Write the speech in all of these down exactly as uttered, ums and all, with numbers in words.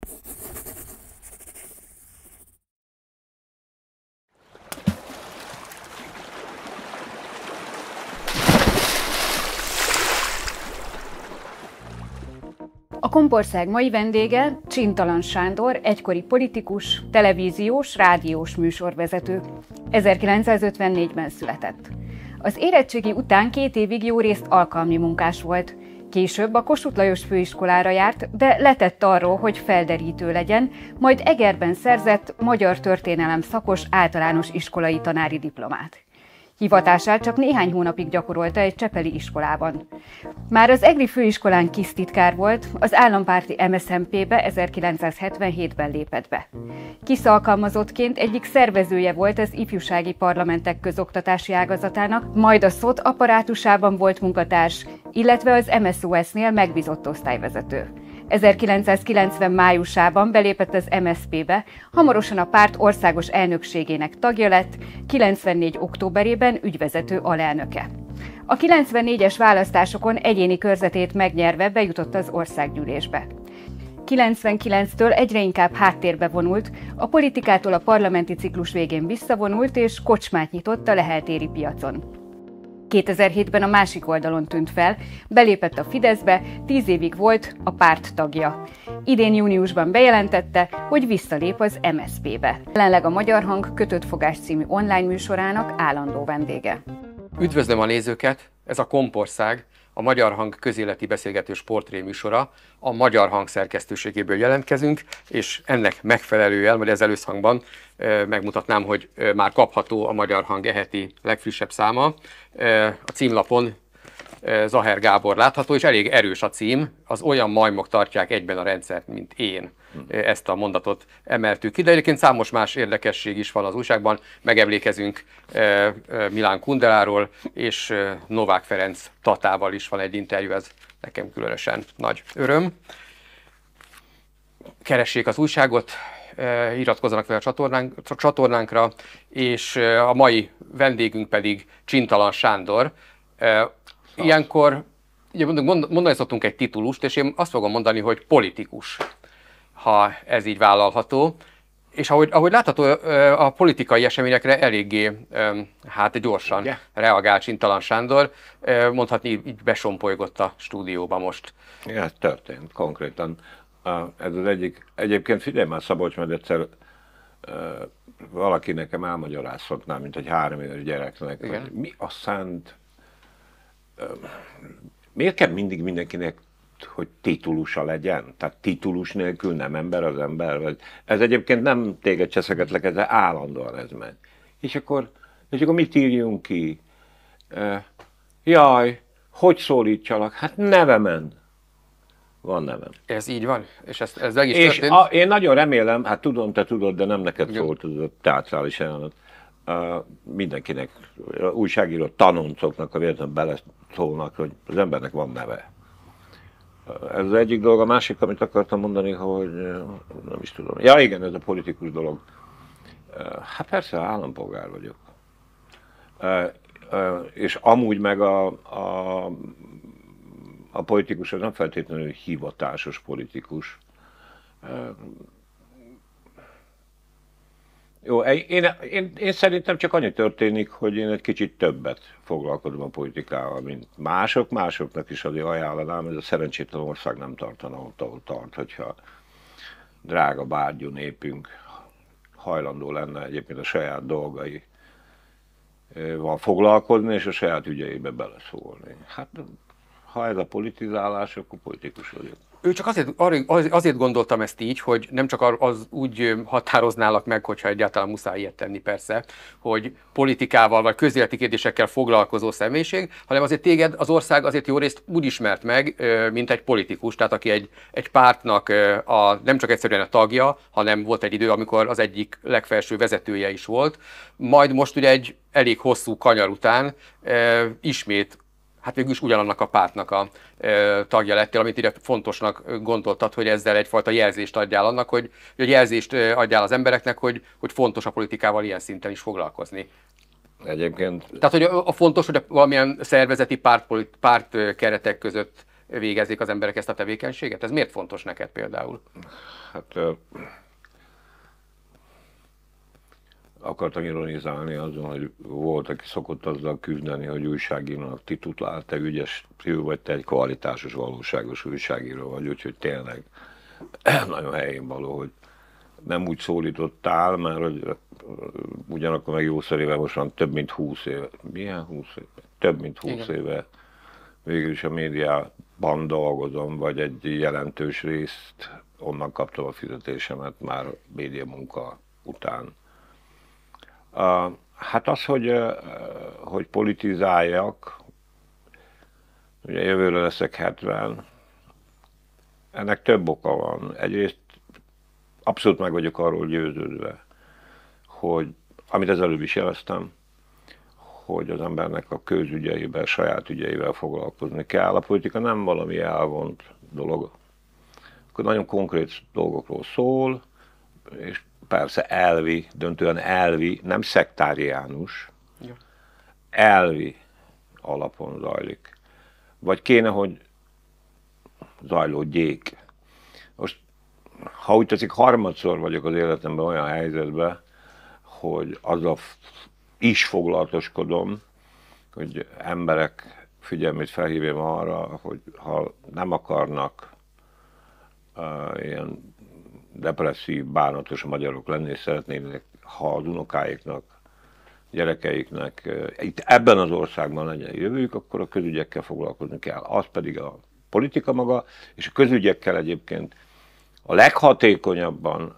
A Kompország mai vendége Csintalan Sándor, egykori politikus, televíziós, rádiós műsorvezető. ezerkilencszázötvennégyben született. Az érettségi után két évig jó részt alkalmi munkás volt. Később a Kossuth Lajos főiskolára járt, de letett arról, hogy felderítő legyen, majd Egerben szerzett magyar történelem szakos általános iskolai tanári diplomát. Hivatását csak néhány hónapig gyakorolta egy csepeli iskolában. Már az egri főiskolán kisztitkár volt, az állampárti em es zé en pé-be ezerkilencszázhetvenhétben lépett be. Kiszalkalmazottként egyik szervezője volt az ifjúsági parlamentek közoktatási ágazatának, majd a szot apparátusában volt munkatárs, illetve az em es o es-nél megbízott osztályvezető. ezerkilencszázkilencven májusában belépett az em es zé pé-be, hamarosan a párt országos elnökségének tagja lett, kilencvennégy októberében ügyvezető alelnöke. A kilencvennégyes választásokon egyéni körzetét megnyerve bejutott az országgyűlésbe. kilencvenkilenctől egyre inkább háttérbe vonult, a politikától a parlamenti ciklus végén visszavonult és kocsmát nyitott a leheltéri piacon. kétezer-hétben a másik oldalon tűnt fel, belépett a Fideszbe, tíz évig volt a párt tagja. Idén júniusban bejelentette, hogy visszalép az em es zé pé-be. Jelenleg a Magyar Hang Kötött Fogás című online műsorának állandó vendége. Üdvözlöm a nézőket! Ez a Kompország, a Magyar Hang közéleti beszélgetős portré műsora. A Magyar Hang szerkesztőségéből jelentkezünk, és ennek megfelelően, vagy ez előszhangban megmutatnám, hogy már kapható a Magyar Hang e heti legfrissebb száma. A címlapon Zaher Gábor látható, és elég erős a cím. Az olyan majmok tartják egyben a rendszert, mint én. Ezt a mondatot emeltük ki, de egyébként számos más érdekesség is van az újságban. Megemlékezünk Milán Kundeláról, és Novák Ferenc Tatával is van egy interjú, ez nekem különösen nagy öröm. Keressék az újságot, iratkozzanak fel a csatornánk, csatornánkra, és a mai vendégünk pedig Csintalan Sándor. Ilyenkor ugye mondani szoktunk egy titulust, és én azt fogom mondani, hogy politikus, ha ez így vállalható. És ahogy, ahogy látható, a politikai eseményekre eléggé hát gyorsan yeah. reagál Csintalan Sándor. Mondhatni, így besompolygott a stúdióba most. Ja, ez történt konkrétan. Ez az egyik, egyébként figyelj már, Szabolcs, mert egyszer valaki nekem elmagyarázhatná, mint egy három éves gyereknek, hogy mi a szánt, miért kell mindig mindenkinek, hogy titulusa legyen? Tehát titulus nélkül nem ember az ember? Vagy... Ez egyébként nem téged cseszegetlek, ez állandóan ez megy. És akkor, és akkor mit írjunk ki? Jaj, hogy szólítsalak? Hát nevemen. Van nevem. Ez így van? És ez, ez meg is és történt? A, én nagyon remélem, hát tudom, te tudod, de nem neked Jó. szólt ez a teátrális jelenet. Uh, mindenkinek, újságíró tanoncoknak a véletlenül beleszólnak, hogy az embernek van neve. Uh, ez az egyik dolog. A másik, amit akartam mondani, hogy uh, nem is tudom. Ja igen, ez a politikus dolog. Uh, hát persze, állampolgár vagyok. Uh, uh, és amúgy meg a, a, a politikus az nem feltétlenül hivatásos politikus. Uh, Jó, én, én, én szerintem csak annyi történik, hogy én egy kicsit többet foglalkozom a politikával, mint mások. Másoknak is azért ajánlanám, ez a szerencsétlen ország nem tartana ott, ahol tart, hogyha drága bárgyú népünk hajlandó lenne egyébként a saját dolgaival foglalkozni, és a saját ügyeibe beleszólni. Hát, ha ez a politizálás, akkor politikus vagyok. Ő csak azért, azért gondoltam ezt így, hogy nem csak az úgy határoználak meg, hogyha egyáltalán muszáj ilyet tenni persze, hogy politikával vagy közéleti kérdésekkel foglalkozó személyiség, hanem azért téged az ország azért jó részt úgy ismert meg, mint egy politikus, tehát aki egy, egy pártnak a, nem csak egyszerűen a tagja, hanem volt egy idő, amikor az egyik legfelső vezetője is volt. Majd most ugye egy elég hosszú kanyar után ismét hát végül is ugyanannak a pártnak a e, tagja lettél, amit ide fontosnak gondoltad, hogy ezzel egyfajta jelzést adjál annak, hogy, hogy jelzést adjál az embereknek, hogy, hogy fontos a politikával ilyen szinten is foglalkozni. Egyébként... Tehát, hogy a, a fontos, hogy a valamilyen szervezeti párt, párt keretek között végezzék az emberek ezt a tevékenységet? Ez miért fontos neked például? Hát uh, akartam ironizálni azon, hogy volt, aki szokott azzal küzdeni, hogy újságírónak titulált, te ügyes fiú vagy, te egy kvalitásos, valóságos újságíró vagy, úgyhogy tényleg nagyon helyén való, hogy nem úgy szólítottál, mert hogy ugyanakkor meg jószerével most van több mint húsz éve. Milyen húsz éve? Több mint húsz Igen. éve végül is a médiában dolgozom, vagy egy jelentős részt onnan kaptam a fizetésemet már média munka után. Uh, hát az, hogy, uh, hogy politizáljak, ugye jövőre leszek hetven, ennek több oka van. Egyrészt abszolút meg vagyok arról győződve, hogy amit ezelőbb is jeleztem, hogy az embernek a közügyeivel, saját ügyeivel foglalkozni kell. A politika nem valami elvont dolog. Akkor nagyon konkrét dolgokról szól, és persze elvi, döntően elvi, nem szektáriánus, ja. elvi alapon zajlik. Vagy kéne, hogy zajlódjék. Most, ha úgy tetszik, harmadszor vagyok az életemben olyan helyzetben, hogy azzal is foglalatoskodom, hogy emberek figyelmét felhívjam arra, hogy ha nem akarnak uh, ilyen depresszív, bánatos magyarok lenni, és szeretnének, ha az unokáiknak, gyerekeiknek uh, itt ebben az országban legyen jövőjük, akkor a közügyekkel foglalkozni kell. Az pedig a politika maga, és a közügyekkel egyébként a leghatékonyabban,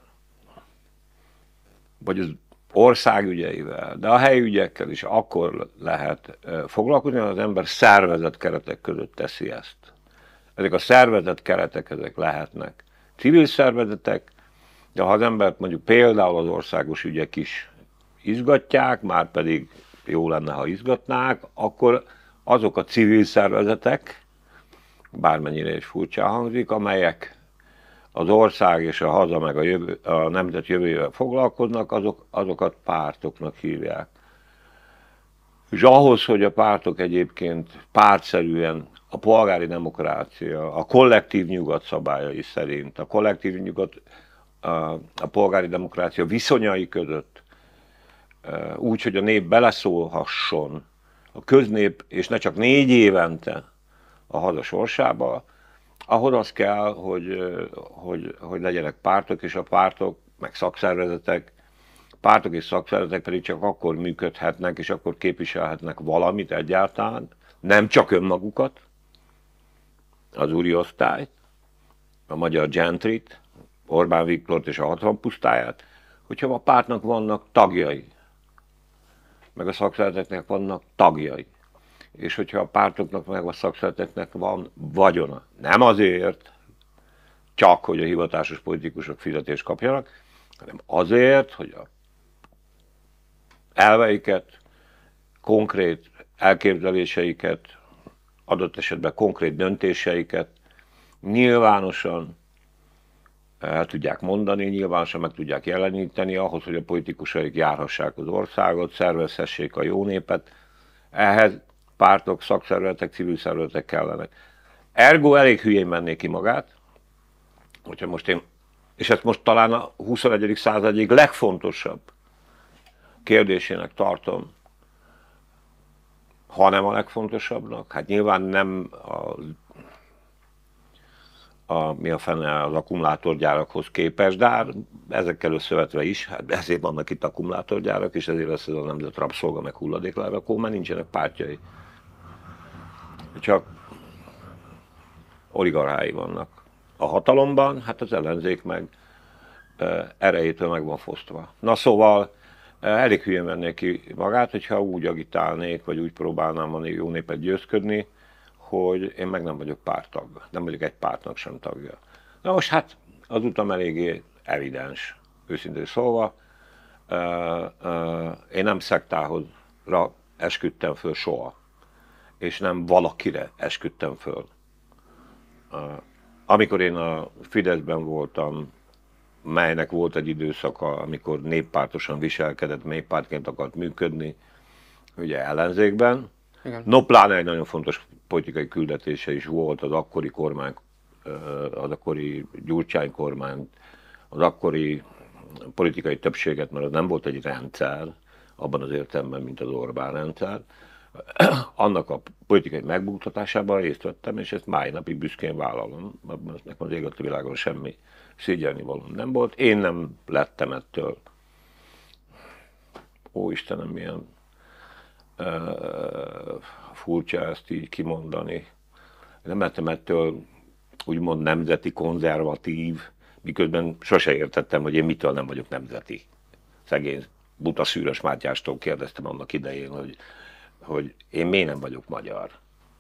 vagy az országügyeivel, de a helyügyekkel is akkor lehet foglalkozni, ha az ember szervezett keretek között teszi ezt. Ezek a szervezett keretek, ezek lehetnek civil szervezetek, de ha az embert mondjuk például az országos ügyek is izgatják, már pedig jó lenne, ha izgatnák, akkor azok a civil szervezetek, bármennyire is furcsa hangzik, amelyek az ország és a haza meg a, jövő, a nemzet jövőjével foglalkoznak, azok, azokat pártoknak hívják. És ahhoz, hogy a pártok egyébként pártszerűen a polgári demokrácia, a kollektív nyugat szabályai szerint, a kollektív nyugat, a, a polgári demokrácia viszonyai között, úgy, hogy a nép beleszólhasson, a köznép, és ne csak négy évente a haza sorsába, ahhoz az kell, hogy, hogy, hogy legyenek pártok, és a pártok, meg szakszervezetek, pártok és szakszervezetek pedig csak akkor működhetnek, és akkor képviselhetnek valamit egyáltalán, nem csak önmagukat, az úri osztályt, a magyar gentrit, Orbán Viktort és a hatvan pusztáját, hogyha a pártnak vannak tagjai, meg a szakszervezeteknek vannak tagjai. És hogyha a pártoknak meg a szakszervezeteknek van vagyona. Nem azért, csak hogy a hivatásos politikusok fizetést kapjanak, hanem azért, hogy a elveiket, konkrét elképzeléseiket, adott esetben konkrét döntéseiket nyilvánosan el tudják mondani, nyilvánosan meg tudják jeleníteni ahhoz, hogy a politikusaik járhassák az országot, szervezhessék a jó népet. Ehhez pártok, szakszervezetek, civil szervezetek kellenek. Ergo elég hülyén menné ki magát, hogyha most én, és ezt most talán a huszonegyedik század egyik legfontosabb kérdésének tartom, hanem a legfontosabbnak. Hát nyilván nem a, a, mi a fene az akkumulátorgyárakhoz képest, de hát ezekkel összevetve is, hát ezért vannak itt akkumulátorgyárak, és ezért lesz ez a nemzet rabszolga, meg hulladéklerakó, mert nincsenek pártjai. Csak oligarchái vannak. A hatalomban, hát az ellenzék meg erejétől meg van fosztva. Na szóval elég hülyén vennék ki magát, hogyha úgy agitálnék, vagy úgy próbálnám a jó népet győzködni, hogy én meg nem vagyok párttag. Nem vagyok egy pártnak sem tagja. Na most hát az utam eléggé evidens, őszintén szólva. Én nem szektáhozra esküdtem föl soha. És nem valakire esküdtem föl. Amikor én a Fideszben voltam, melynek volt egy időszaka, amikor néppártosan viselkedett, néppártként akart működni, ugye ellenzékben, Igen. No, pláne egy nagyon fontos politikai küldetése is volt az akkori kormány, az akkori Gyurcsány kormány, az akkori politikai többséget, mert az nem volt egy rendszer, abban az értelemben, mint az Orbán rendszer. Annak a politikai megbuktatásában részt vettem, és ezt máj napig büszkén vállalom. Nekem az ég a világon semmi szégyelni valóm nem volt. Én nem lettem ettől, ó Istenem, milyen uh, furcsa ezt így kimondani. Nem lettem ettől úgymond nemzeti konzervatív, miközben sose értettem, hogy én mitől nem vagyok nemzeti. Szegény buta Szűrös Mátyástól kérdeztem annak idején, hogy, hogy én miért nem vagyok magyar.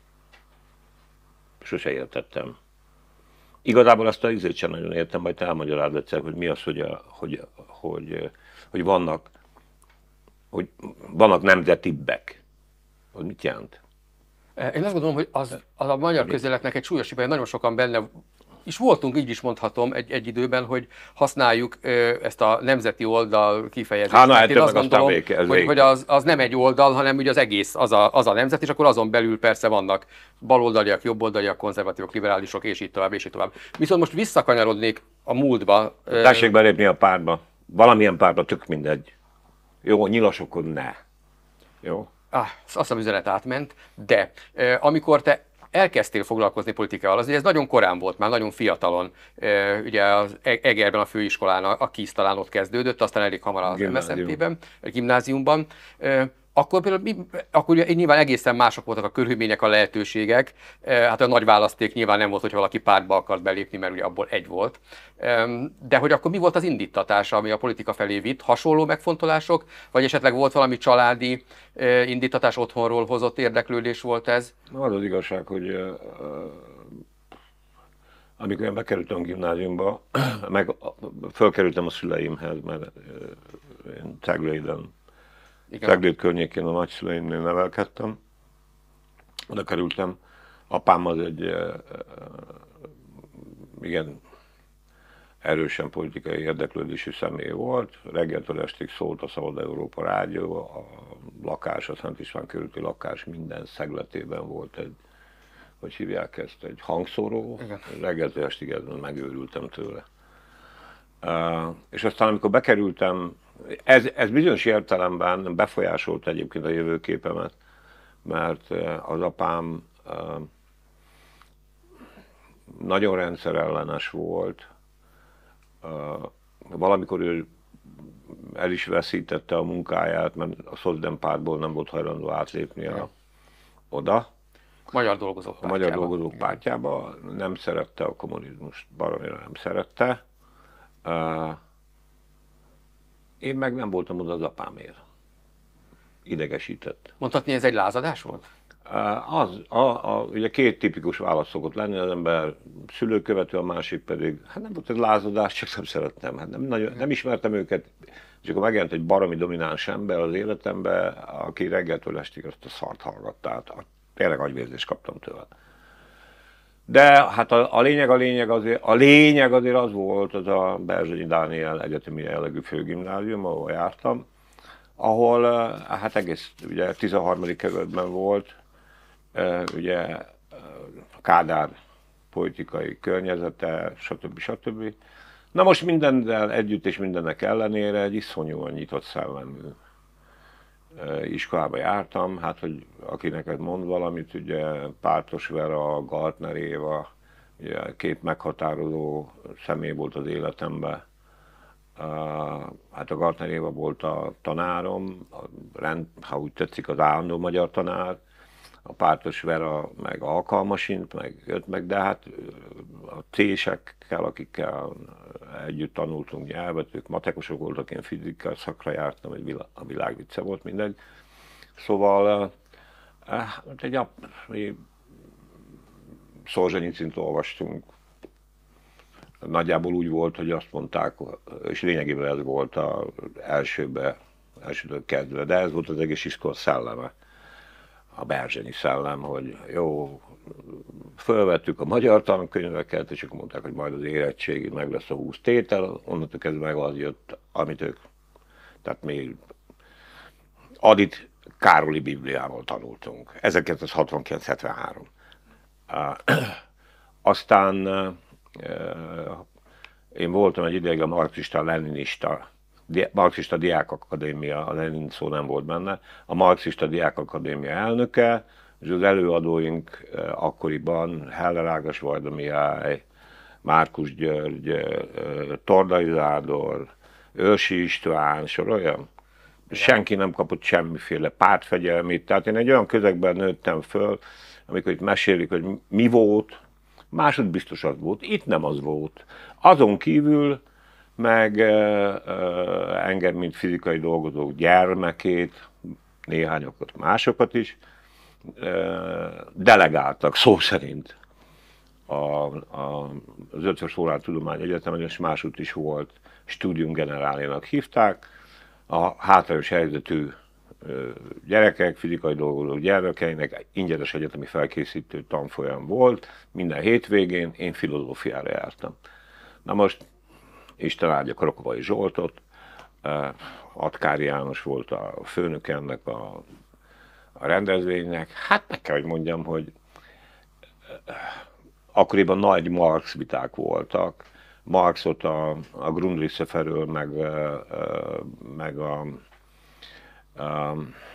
Sose értettem. Igazából azt a izét sem nagyon értem, majd te elmagyarád egyszer, hogy mi az, hogy, a, hogy, hogy, hogy vannak, hogy vannak nemzetibbek. Az mit jelent? Én azt gondolom, hogy az, az a magyar közéletnek egy súlyos hibája, nagyon sokan benne és voltunk, így is mondhatom egy, egy időben, hogy használjuk ö, ezt a nemzeti oldal kifejezést. Há, na, én azt gondolom, véke, hogy, hogy az, az nem egy oldal, hanem ugye az egész, az a, az a nemzet, és akkor azon belül persze vannak baloldaliak, jobboldaliak, konzervatívok, liberálisok, és így tovább, és így tovább. Viszont most visszakanyarodnék a múltba. Tessék belépni a pártba. Valamilyen pártba, tök mindegy. Jó, nyilasokon ne. Jó? Ah, azt a üzenet átment, de eh, amikor te elkezdtél foglalkozni politikával, az ugye ez nagyon korán volt, már nagyon fiatalon, eh, ugye az Egerben a főiskolán, a KISZ talán ott kezdődött, aztán elég hamar az em es zé em pé-ben, a gimnáziumban. Eh, akkor például mi, akkor ugye nyilván egészen mások voltak a körülmények, a lehetőségek. Hát a nagy választék nyilván nem volt, hogy valaki pártba akart belépni, mert ugye abból egy volt. De hogy akkor mi volt az indítatása, ami a politika felé vitt? Hasonló megfontolások? Vagy esetleg volt valami családi indítatás, otthonról hozott érdeklődés volt ez? Az az igazság, hogy uh, amikor én bekerültem a gimnáziumba, meg fölkerültem a szüleimhez, mert uh, én Cegléden, Ceglét környékén a nagyszüleimnél nevelkedtem. Oda kerültem. Apám az egy uh, igen erősen politikai érdeklődésű személy volt. Reggeltől estig szólt a Szabad Európa rádió, a lakás, a Szent István körüli lakás minden szegletében volt egy, hogy hívják ezt, egy hangszóró. Reggeltől estig ezen megőrültem tőle. Uh, és aztán amikor bekerültem, ez, ez bizonyos értelemben befolyásolt egyébként a jövőképemet, mert az apám uh, nagyon rendszerellenes volt. Uh, valamikor ő el is veszítette a munkáját, mert a Szocdem pártból nem volt hajlandó átlépni a, oda. Magyar Dolgozók Pártjába. A Magyar Dolgozók Pártjába. Nem szerette a kommunizmust, baromira nem szerette. Uh, én meg nem voltam oda az apámért. Idegesített. Mondhatni, ez egy lázadás volt? Uh, az, a, a, ugye két tipikus válasz szokott lenni, az ember szülőkövető, a másik pedig, hát nem volt egy lázadás, csak nem szerettem, hát nem, nagyon, nem ismertem őket, és akkor megjelent egy baromi domináns ember az életembe, aki reggeltől estig azt a szart hallgatta, tehát tényleg agyvérzést kaptam tőle. De hát a, a lényeg, a lényeg azért, a lényeg azért az volt, az a Berzsenyi Dániel egyetemi jellegű főgimnázium, ahol jártam, ahol hát egész ugye tizenharmadik kerületben volt, ugye Kádár politikai környezete, stb. stb. Na most mindennel együtt és mindennek ellenére egy iszonyúan nyitott szellemű iskolába jártam, hát hogy aki neked mond valamit, ugye Pártos Vera, Gartner Éva, ugye két meghatározó személy volt az életemben. Hát a Gartner Éva volt a tanárom, a rend, ha úgy tetszik, az állandó magyar tanár, a Pártos Vera meg alkalmasint, meg jött meg, de hát a césekkel, akikkel együtt tanultunk nyelvet, ők matekosok voltak, én fizika szakra jártam, egy világ, a világ vicce volt, mindegy. Szóval egy Szolzsenyicint olvastunk. Nagyjából úgy volt, hogy azt mondták, és lényegében ez volt az elsőbe, elsőtől kezdve, de ez volt az egész iskola szelleme. A berzsenyi szellem, hogy jó, fölvettük a magyar tankönyveket, és akkor mondták, hogy majd az érettségi meg lesz a húsz tétel, onnantól kezdve meg az jött, amit ők, tehát még adit Károli Bibliával tanultunk. ezerkilencszázhatvankilenc hetvenhárom. Aztán én voltam egy ideig a marxista-leninista, marxista diákakadémia, a Lenin szó nem volt benne, a marxista diákakadémia elnöke, és az előadóink akkoriban Heller Ágas Vajda Mihály, Márkus György, Tordai Zádor, Őrsi István, sorolja. Senki nem kapott semmiféle pártfegyelmét. Tehát én egy olyan közegben nőttem föl, amikor itt mesélik, hogy mi volt, másod biztos az volt. Itt nem az volt. Azon kívül meg engem, mint fizikai dolgozók gyermekét, néhányokat, másokat is, delegáltak szó szerint a, a, az Ötvös Loránd Tudományi Egyetemen, és másút is volt, Studium Generálénak hívták. A hátrányos helyzetű gyerekek, fizikai dolgozók gyermekeinek ingyenes egyetemi felkészítő tanfolyam volt, minden hétvégén én filozófiára jártam. Na most Isten áldja Krokovai Zsoltot, Atkári János volt a főnök ennek a, a rendezvénynek. Hát meg kell, hogy mondjam, hogy akkoriban nagy Marx viták voltak. Marxot a, a Grundrisse felől, meg, meg a, a,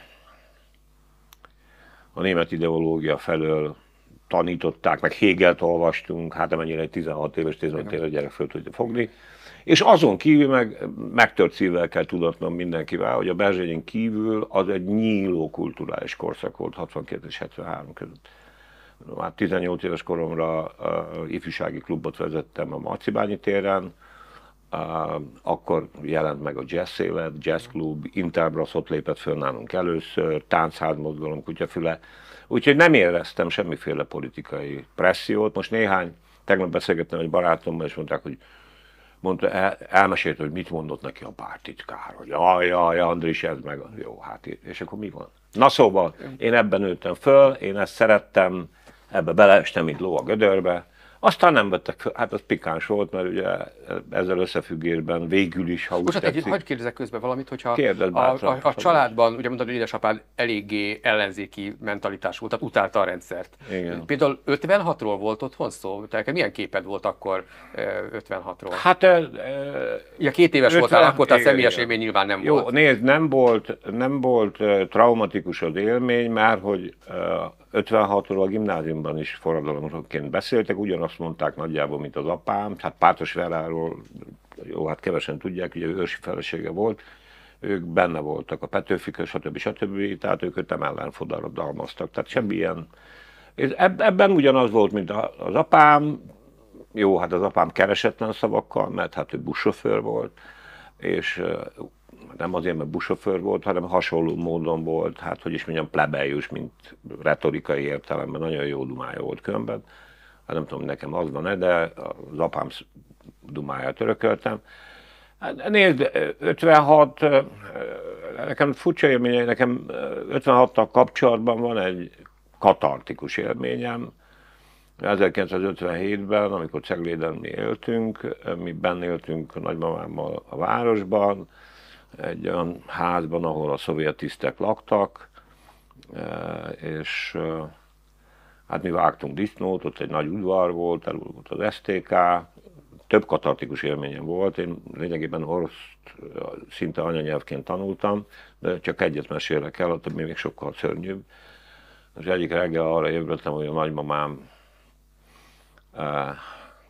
a német ideológia felől tanították, meg Hegelt olvastunk, hát amennyire egy tizenhat éves, tizenöt éves gyerek föl tudja fogni. És azon kívül meg megtört szívvel kell tudatnom mindenkivel, hogy a Berzsenyin kívül az egy nyíló kulturális korszak volt hatvankét és hetvenhárom között. Már tizennyolc éves koromra uh, ifjúsági klubot vezettem a Marcibányi téren, uh, akkor jelent meg a Jazz Élet, Jazz Klub, Interbrass ott lépett föl nálunk először, Táncházmozgalom, Kutyafüle, úgyhogy nem éreztem semmiféle politikai pressziót. Most néhány, tegnap beszélgettem egy barátommal, és mondták, hogy mondta, el, elmesélte, hogy mit mondott neki a pártitkár, hogy jaj, jaj, Andris, ez meg, jó, hát és akkor mi van? Na szóval, én ebben nőttem föl, én ezt szerettem, ebbe beleestem, mint ló a gödörbe, aztán nem vettek föl, hát az pikáns volt, mert ugye ezzel összefüggésben végül is, ha úgy most tetszik. Most hagyj kérdezek közben valamit, hogyha a, a, a, a családban, ugye mondtad, hogy édesapád eléggé ellenzéki mentalitás volt, tehát utálta a rendszert. Igen. Például ötvenhatról volt otthon szó? Tehát milyen képed volt akkor ötvenhatról? Hát... E, ja, két éves ötven, voltál, akkor tehát igen, személyes igen. élmény nyilván nem Jó, volt. nézd, nem volt, nem volt traumatikus az élmény, mert hogy ötvenhatról a gimnáziumban is forradalomként beszéltek, ugyanazt mondták nagyjából, mint az apám. Hát Pátos Veráról, jó, hát kevesen tudják, ugye őrsi felesége volt, ők benne voltak a Petőfikön, stb. stb. Tehát ők ötem ellen forradalmaztak. Tehát semmilyen... Ebben ugyanaz volt, mint az apám. Jó, hát az apám keresetlen szavakkal, mert hát ő buszsofőr volt, és nem azért, mert buszsofőr volt, hanem hasonló módon volt, hát hogy is mondjam, plebejus, mint retorikai értelemben, nagyon jó dumája volt különben. Hát nem tudom, nekem az van-e, de az apám dumáját örököltem. Hát nézd, ötvenhat, nekem furcsa élménye, nekem ötvenhattal kapcsolatban van egy katartikus élményem. ezerkilencszázötvenhétben, amikor Cegléden mi éltünk, mi benn éltünk nagymamámmal a városban, egy olyan házban, ahol a szovjet tisztek laktak, és hát mi vágtunk disznót, ott egy nagy udvar volt, elő volt az es té ká, több katartikus élményem volt, én lényegében orosz szinte anyanyelvként tanultam, de csak egyet mesélek el, ott még sokkal szörnyűbb. Az egyik reggel arra ébredtem, hogy a nagymamám uh, uh,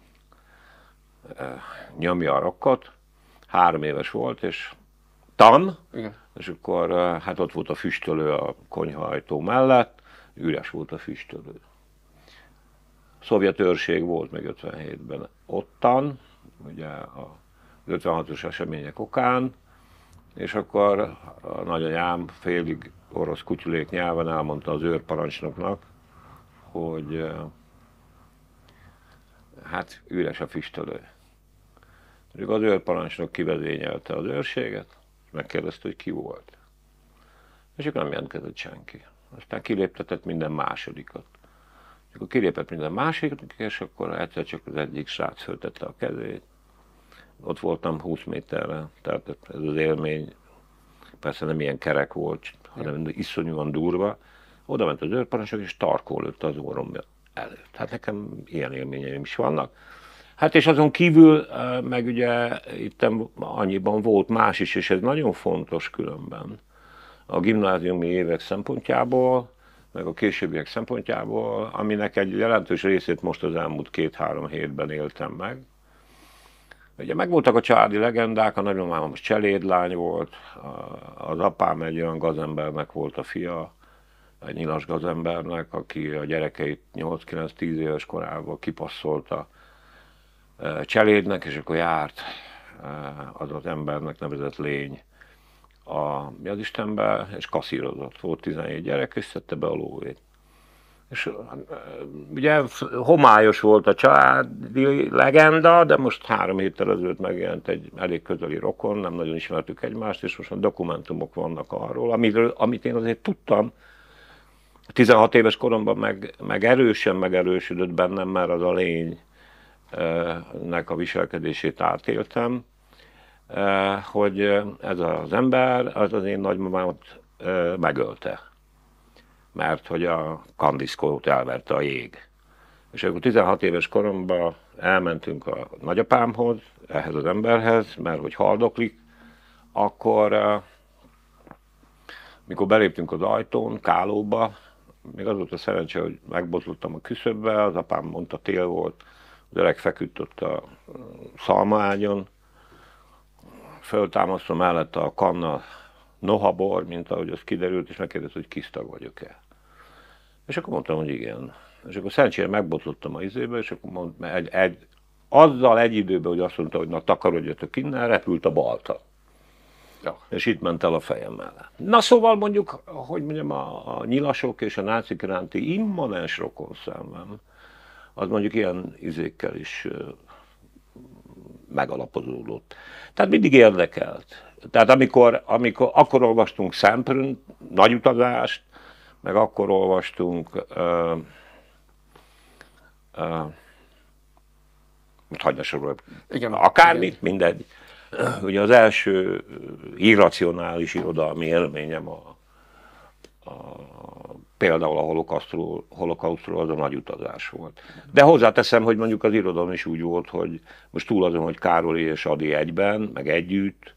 nyomja a rokkot, három éves volt, és tan, igen. És akkor uh, hát ott volt a füstölő a konyhaajtó mellett, üres volt a füstölő. Szovjet őrség volt még ötvenhétben ottan, ugye az ötvenhatos események okán, és akkor a nagyanyám félig orosz kutyulék nyelven elmondta az őrparancsnoknak, hogy hát üres a füstölő. Az őrparancsnok kivezényelte az őrséget, és megkérdezte, hogy ki volt. És akkor nem jelentkezett senki. Aztán kiléptetett minden másodikat. És akkor kilépett minden második, és akkor egyszer csak az egyik srác föltette a kezét. Ott voltam húsz méterre, tehát ez az élmény persze nem ilyen kerek volt, hanem iszonyúan durva. Oda ment az őrparancsnok, és tarkon lőtte az orrom előtt. Hát nekem ilyen élményeim is vannak. Hát és azon kívül meg ugye itt annyiban volt más is, és ez nagyon fontos különben a gimnáziumi évek szempontjából, meg a későbbiek szempontjából, aminek egy jelentős részét most az elmúlt két-három hétben éltem meg. Ugye megvoltak a családi legendák, a nagymamám most cselédlány volt, az apám egy olyan gazembernek volt a fia, egy nyilas gazembernek, aki a gyerekeit nyolc-kilenc-tíz éves korában kipasszolta cselédnek, és akkor járt az az embernek nevezett lény a, mi az Istenbe, és kasszírozott. Volt tizenhét gyerek, és szedte be a lóvét. És ugye homályos volt a családi legenda, de most három héttel ezelőtt megjelent egy elég közeli rokon, nem nagyon ismertük egymást, és most dokumentumok vannak arról, amiről, amit én azért tudtam. tizenhat éves koromban meg, meg erősen megerősödött bennem, mert az a lénynek a viselkedését átéltem, hogy ez az ember, az az én nagymamámat megölte. Mert hogy a kandiszkót elverte a jég. És akkor tizenhat éves koromban elmentünk a nagyapámhoz, ehhez az emberhez, mert hogy haldoklik, akkor mikor beléptünk az ajtón, Kálóba, még az volt a szerencse, hogy megbotlottam a küszöbbe, az apám mondta, tél volt, az öreg feküdt ott a szalmaágyon, föltámasztom mellette a kanna nohabor, mint ahogy az kiderült, és megkérdezte, hogy kisztag vagyok-e. És akkor mondtam, hogy igen. És akkor szerencsére megbotlottam a izébe, és akkor mondtam, egy, egy, azzal egy időben, hogy azt mondta, hogy na takarodjatok innen, repült a balta. Ja. És itt ment el a fejem mellett. Na szóval mondjuk, hogy mondjam, a, a nyilasok és a nácik iránti immanens rokonszenvem, az mondjuk ilyen izékkel is uh, megalapozódott. Tehát mindig érdekelt. Tehát amikor, amikor akkor olvastunk Szemprőn, nagy utazást, meg akkor olvastunk uh, uh, most hagyj ne sorolj, akármit, igen. Mindegy. Ugye az első irracionális irodalmi élményem a, a, például a holokausztról, holokausztról az a nagy utazás volt. De hozzáteszem, hogy mondjuk az irodalom is úgy volt, hogy most túl azon, hogy Károli és Ady egyben, meg együtt,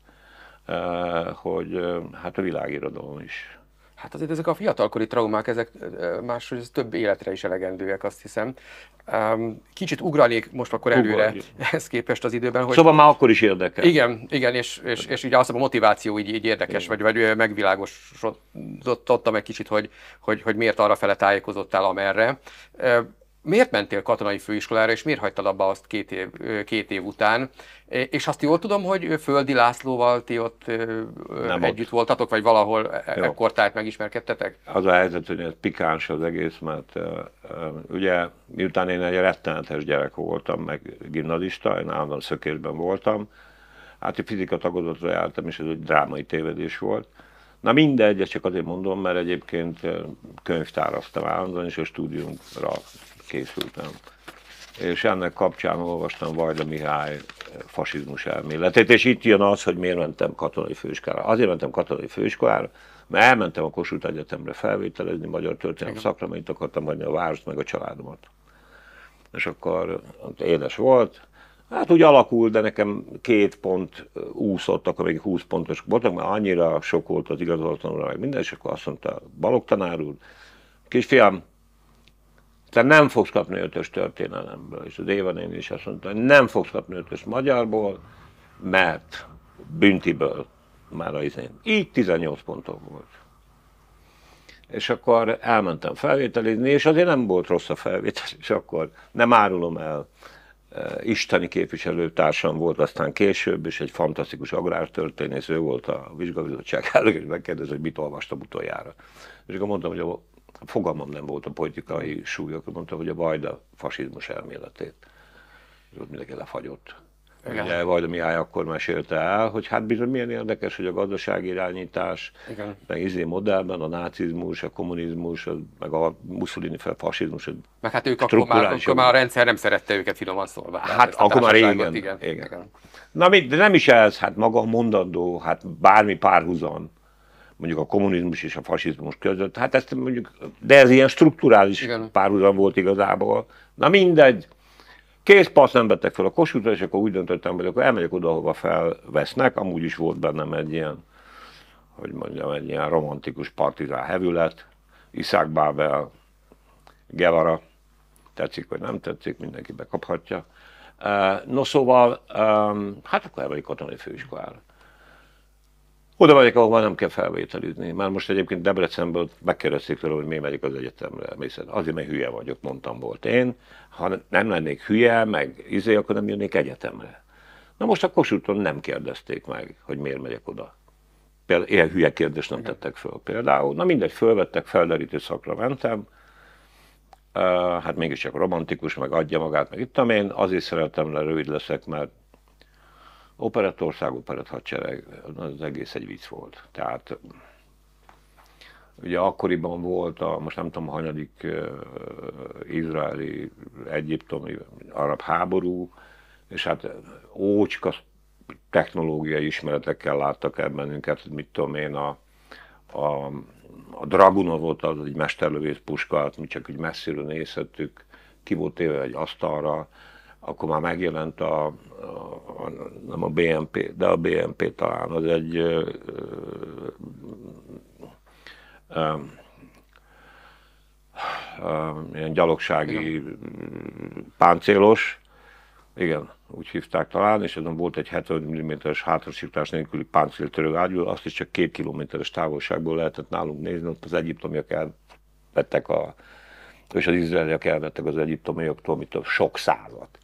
hogy hát a világirodalom is. Hát azért ezek a fiatalkori traumák, ezek máshogy ez több életre is elegendőek, azt hiszem. Kicsit ugranék most akkor előre ehhez képest az időben. Hogy... Szóval már akkor is érdekel. Igen, igen, és, és, és ugye azt a motiváció így, így érdekes, vagy, vagy megvilágosodottam egy kicsit, hogy, hogy, hogy miért arra fele tájékozottál, amerre. Miért mentél katonai főiskolára, és miért hagytad abba azt két év, két év után? És azt jól tudom, hogy Földi Lászlóval ti ott nem együtt ott voltatok, vagy valahol ekkor tájt megismerkedtetek? Az a helyzet, hogy ez pikáns az egész, mert uh, ugye miután én egy rettenetes gyerek voltam, meg gimnazista, én állandóan szökésben voltam, hát egy fizika tagozatra jártam, és ez egy drámai tévedés volt. Na mindegy, ezt csak azért mondom, mert egyébként könyvtáraztam állandóan, és a stúdiumra készültem. És ennek kapcsán olvastam Vajda Mihály fasizmus elméletét, és itt jön az, hogy miért mentem katonai főiskolára. Azért mentem katonai főiskolára, mert elmentem a Kossuth Egyetemre felvételezni, magyar történelem szakra, mert itt akartam hagyni a várost, meg a családomat. És akkor édes volt. Hát úgy alakult, de nekem két pont úszott, akkor még húsz pontos voltak, mert annyira sok volt az igazoltanulra, meg minden, és akkor azt mondta Balogh tanár úr, kisfiam, te nem fogsz kapni ötös történelemből, és az Éva néni is azt mondta, hogy nem fogsz kapni ötös magyarból, mert büntiből már az én. Így tizennyolc pontok volt. És akkor elmentem felvételizni, és azért nem volt rossz a felvétel, és akkor nem árulom el, isteni képviselőtársam volt aztán később, és egy fantasztikus agrártörténész, ő volt a vizsgabizottság elnök, és megkérdezett, hogy mit olvastam utoljára. És akkor mondtam, hogy a fogalmam nem volt a politikai súlyok, mondtam, hogy a Vajda fasizmus elméletét. És ott mindenki lefagyott. Ugye Vajda Mihály akkor mesélte el, hogy hát bizony milyen érdekes, hogy a gazdasági irányítás, igen, meg izé modellben a nácizmus, a kommunizmus, meg a Mussolini fel fasizmus. Meg hát ők akkor már, akkor már a rendszer nem szerette őket finoman szólva. Hát, hát akkor már régen. Igen, igen. Igen. Na de nem is ez, hát maga a mondandó, hát bármi párhuzam. mondjuk a kommunizmus és a fasizmus között. Hát ezt mondjuk, de ez ilyen strukturális párhuzam volt igazából. Na mindegy. Kész, passz, nem vettek fel a Kossuthra, és akkor úgy döntöttem, hogy akkor elmegyek oda, ahova felvesznek. Amúgy is volt bennem egy ilyen, hogy mondjam, egy ilyen romantikus partizán hevület. Isaac Babel, Guevara, tetszik vagy nem tetszik, mindenki bekaphatja. No szóval, hát akkor elmegyek katonai főiskolára. Oda megyek, ahol nem kell felvételizni. Már most egyébként Debrecenből megkérdezték tőle, hogy miért megyek az egyetemre. Azért, mert hülye vagyok, mondtam volt én. Ha nem lennék hülye, meg izé, akkor nem jönnék egyetemre. Na most a Kossuthon nem kérdezték meg, hogy miért megyek oda. Például ilyen hülye kérdést nem tettek föl például. Na mindegy, fölvettek, felderítő szakra mentem. Uh, hát mégiscsak romantikus, meg adja magát, meg itt én. Azért szeretem le, rövid leszek, mert Operettország, operett hadsereg, az egész egy vicc volt. Tehát ugye akkoriban volt a, most nem tudom, hanyadik uh, izraeli, egyiptomi, arab háború, és hát ócska technológiai ismeretekkel láttak el bennünket, mit tudom én, a, a, a Dragunovot, az egy mesterlövész puskát, mi csak úgy messziről nézhettük, ki volt téve egy asztalra, akkor már megjelent a, a, a nem a bé em pé, de a bé em pé talán, az egy ö, ö, ö, ilyen gyalogsági igen. páncélos, igen, úgy hívták talán, és ezen volt egy hetven milliméteres hátrasítás nélküli páncéltörő ágyú, azt is csak két kilométeres távolságból lehetett nálunk nézni, ott az egyiptomiak elvettek, a, és az izraeliek elvettek az egyiptomioktól, mit tudom, sok százat.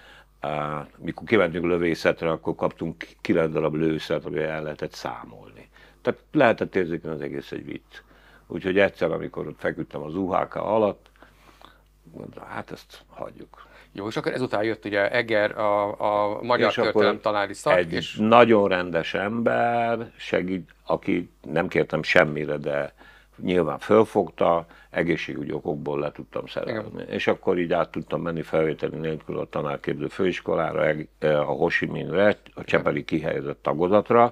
Uh, mikor kimentünk lövészetre, akkor kaptunk kilenc darab lőszert, amire el lehetett számolni. Tehát lehetett érzékelni, az egész egy vicc. Úgyhogy egyszer, amikor ott feküdtem az u há ká alatt, mondtam, hát ezt hagyjuk. Jó, és akkor ezután jött ugye Eger, a, a magyar történelem tanári szak. Egy és... nagyon rendes ember, segít, aki nem kértem semmire, de nyilván fölfogta, egészségügyi okokból le tudtam szerelni. Igen. És akkor így át tudtam menni felvételi nélkül a tanárképző főiskolára, a Ho Chi Minhre, a csepeli kihelyezett tagozatra,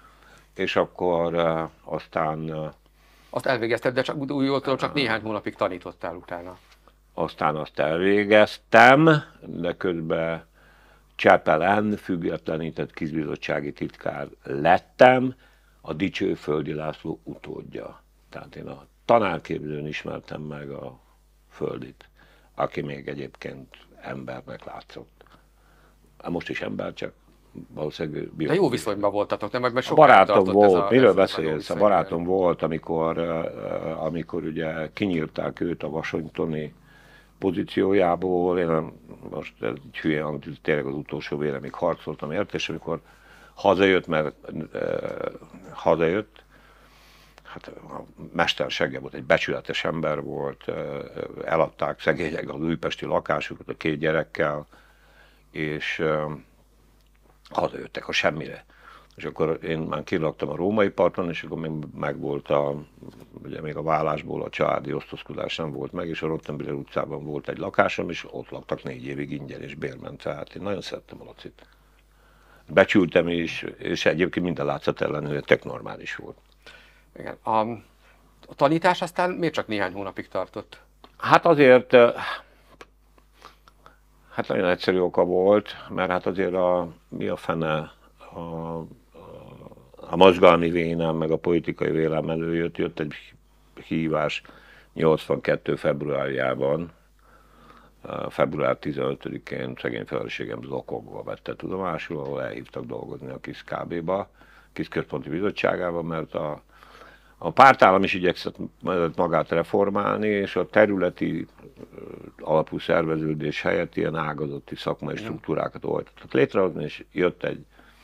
és akkor uh, aztán... Uh, azt elvégezted, de csak, úgy jól tudom, csak néhány hónapig tanítottál utána. Aztán azt elvégeztem, de közben Csepelen függetlenített kizbizottsági titkár lettem, a Dicsőföldi László utódja. Tehát én a tanárképzőn ismertem meg a Földit, aki még egyébként embernek látszott. Most is ember, csak valószínűleg... De jó viszonyban voltatok, nem? Mert a barátom volt, a, miről beszélsz? A barátom volt, amikor, amikor ugye kinyírták őt a washingtoni pozíciójából, én nem, most ez egy hülye hangzik, tényleg az utolsó vére még harcoltam érte, és amikor hazajött, mert e, hazajött, hát a mestersége volt, egy becsületes ember volt, eladták szegények az újpesti lakásukat a két gyerekkel, és e, hazajöttek a semmire. És akkor én már kilaktam a római parton, és akkor még megvolt a, ugye még a vállásból a családi osztozkodás nem volt meg, és a Rottenbiller utcában volt egy lakásom, és ott laktak négy évig ingyen és bérment. Tehát én nagyon szerettem a Lacit. Becsültem is, és egyébként minden látszat ellenőre tök normális volt. Igen. A, a tanítás aztán miért csak néhány hónapig tartott? Hát azért, hát nagyon egyszerű oka volt, mert hát azért a, mi a fene, a, a mozgalmi vénem, meg a politikai vélem előjött, jött egy hívás nyolcvankettő februárjában, február tizenötödikén szegény feleségem zokogva vette tudomásul, ahol elhívtak dolgozni a KISZ ká bé-ba, KISZ központi bizottságában, mert a, a pártállam is igyekszett magát reformálni, és a területi alapú szerveződés helyett ilyen ágazati szakmai struktúrákat oltottak létrehozni, és jött egy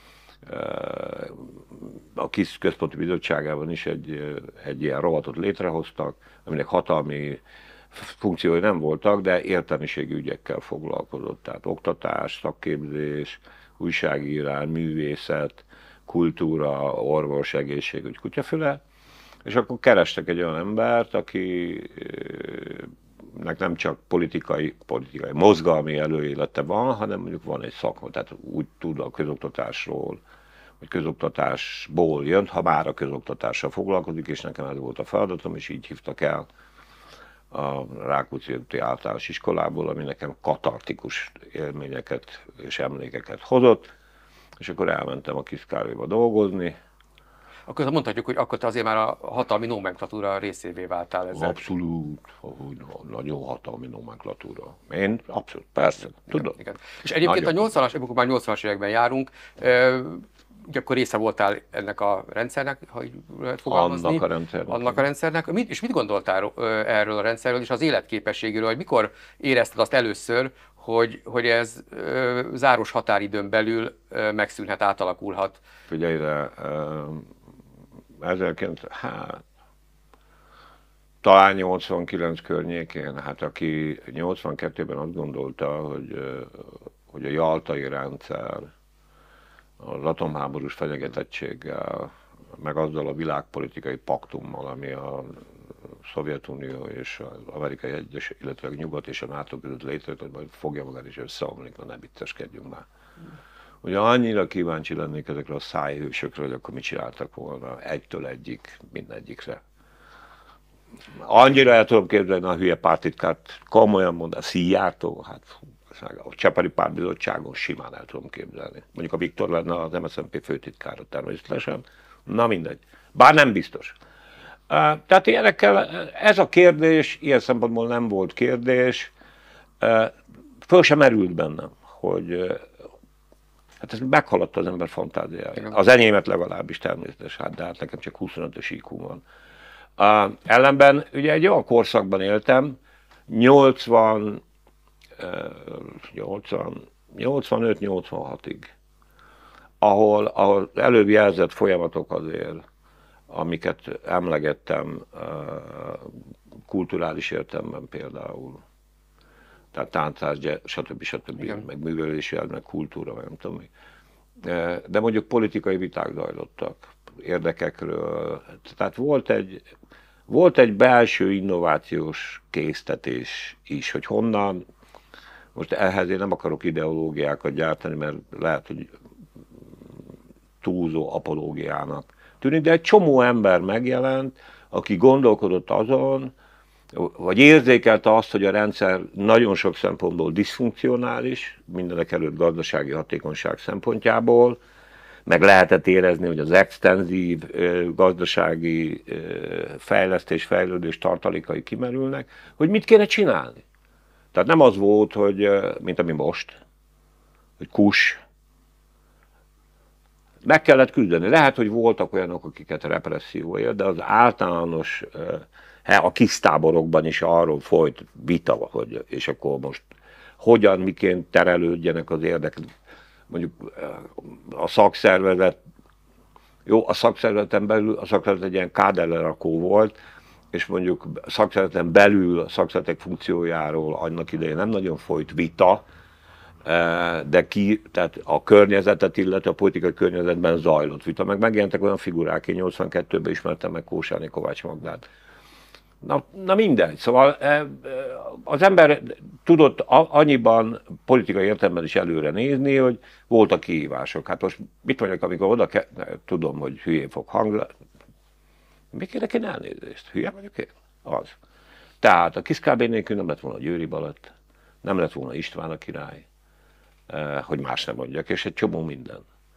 a KISZ központi bizottságában is egy, egy ilyen rovatot létrehoztak, aminek hatalmi funkciói nem voltak, de értelmiségi ügyekkel foglalkozott. Tehát oktatás, szakképzés, újságírás, művészet, kultúra, orvos, egészségügy, kutyafüle. És akkor kerestek egy olyan embert, akinek nem csak politikai, politikai mozgalmi előélete van, hanem mondjuk van egy szakma, tehát úgy tud a közoktatásról, hogy közoktatásból jön, ha már a közoktatással foglalkozik, és nekem ez volt a feladatom, és így hívtak el a Rákóczi úti általános iskolából, ami nekem katartikus élményeket és emlékeket hozott, és akkor elmentem a Kis-Károlyba dolgozni. Akkor mondhatjuk, hogy akkor te azért már a hatalmi nomenklatúra részévé váltál ezzel. Abszolút, nagyon hatalmi nomenklatúra. Én abszolút, persze, tudom. Igen. És egyébként nagyon. A nyolcvanas, amikor már nyolcvanas években járunk, ugye akkor része voltál ennek a rendszernek, ha így lehet fogalmazni. Annak a rendszernek. Annak a rendszernek. Mit, és mit gondoltál erről a rendszerről és az életképességéről, hogy mikor érezted azt először, hogy, hogy ez ö, záros határidőn belül ö, megszűnhet, átalakulhat? Figyelj rá, ezerkilencszáz, hát, talán nyolcvankilenc környékén, hát aki nyolcvankettőben azt gondolta, hogy, hogy a jaltai rendszer az atomháborús fenyegetettséggel, meg azzal a világpolitikai paktummal, ami a Szovjetunió és az Amerikai Egyes, illetve a Nyugat és a NATO között létrejött, hogy majd fogja magát és összeomlik, na ne vicceskedjünk már. Ugye annyira kíváncsi lennék ezekre a szájhősökre, hogy akkor mit csináltak volna egytől egyik, mindegyikre. Annyira el tudom képzelni a hülye pártitkárt, komolyan mond, a Szijjártó, hát a Csepeli Pártbizottságon simán el tudom képzelni. Mondjuk a Viktor lenne az em es zé en pé főtitkára természetesen, na mindegy. Bár nem biztos. Tehát ilyenekkel ez a kérdés, ilyen szempontból nem volt kérdés, föl sem merült bennem, hogy hát ez meghaladta az ember fantáziája. Az enyémet legalábbis természetesen, hát, de hát nekem csak huszonötös í kú van. Uh, ellenben ugye egy olyan korszakban éltem, nyolcvan, nyolcvan, nyolcvanöt nyolcvanhatig, ahol, ahol előbb jelzett folyamatok azért, amiket emlegettem uh, kulturális értelemben például, tehát táncás, stb. stb. Igen. Meg művelési elv, meg kultúra, meg nem tudom mi. De mondjuk politikai viták zajlottak, érdekekről. Tehát volt egy, volt egy belső innovációs késztetés is, hogy honnan, most ehhez én nem akarok ideológiákat gyártani, mert lehet, hogy túlzó apológiának tűnik, de egy csomó ember megjelent, aki gondolkodott azon, vagy érzékelte azt, hogy a rendszer nagyon sok szempontból diszfunkcionális, mindenek előtt gazdasági hatékonyság szempontjából, meg lehetett érezni, hogy az extenzív gazdasági fejlesztés, fejlődés tartalékai kimerülnek, hogy mit kéne csinálni. Tehát nem az volt, hogy, mint ami most, hogy kus, meg kellett küzdeni. Lehet, hogy voltak olyanok, akiket represszió él, de az általános, a kis táborokban is arról folyt vita, hogy, és akkor most hogyan, miként terelődjenek az érdek. Mondjuk a szakszervezet, jó, a szakszervezeten belül, a szakszervezet egy ilyen káderlerakó volt, és mondjuk a szakszervezeten belül a szakszervezetek funkciójáról annak idején nem nagyon folyt vita, de ki, tehát a környezetet, illetve a politikai környezetben zajlott vita. Meg megjelentek olyan figurák, én nyolcvankettőben ismertem meg Kósáni Kovács Magdát. Na, na mindegy, szóval az ember tudott annyiban politikai értelemben is előre nézni, hogy voltak kihívások. Hát most mit mondjak, amikor oda ke- tudom, hogy hülyén fog hangzani. Mi kérek én elnézést? Hülye vagyok én? Az. Tehát a Kis-Károly nélkül nem lett volna Győri Balett, nem lett volna István a király, hogy más nem mondjak, és egy csomó minden.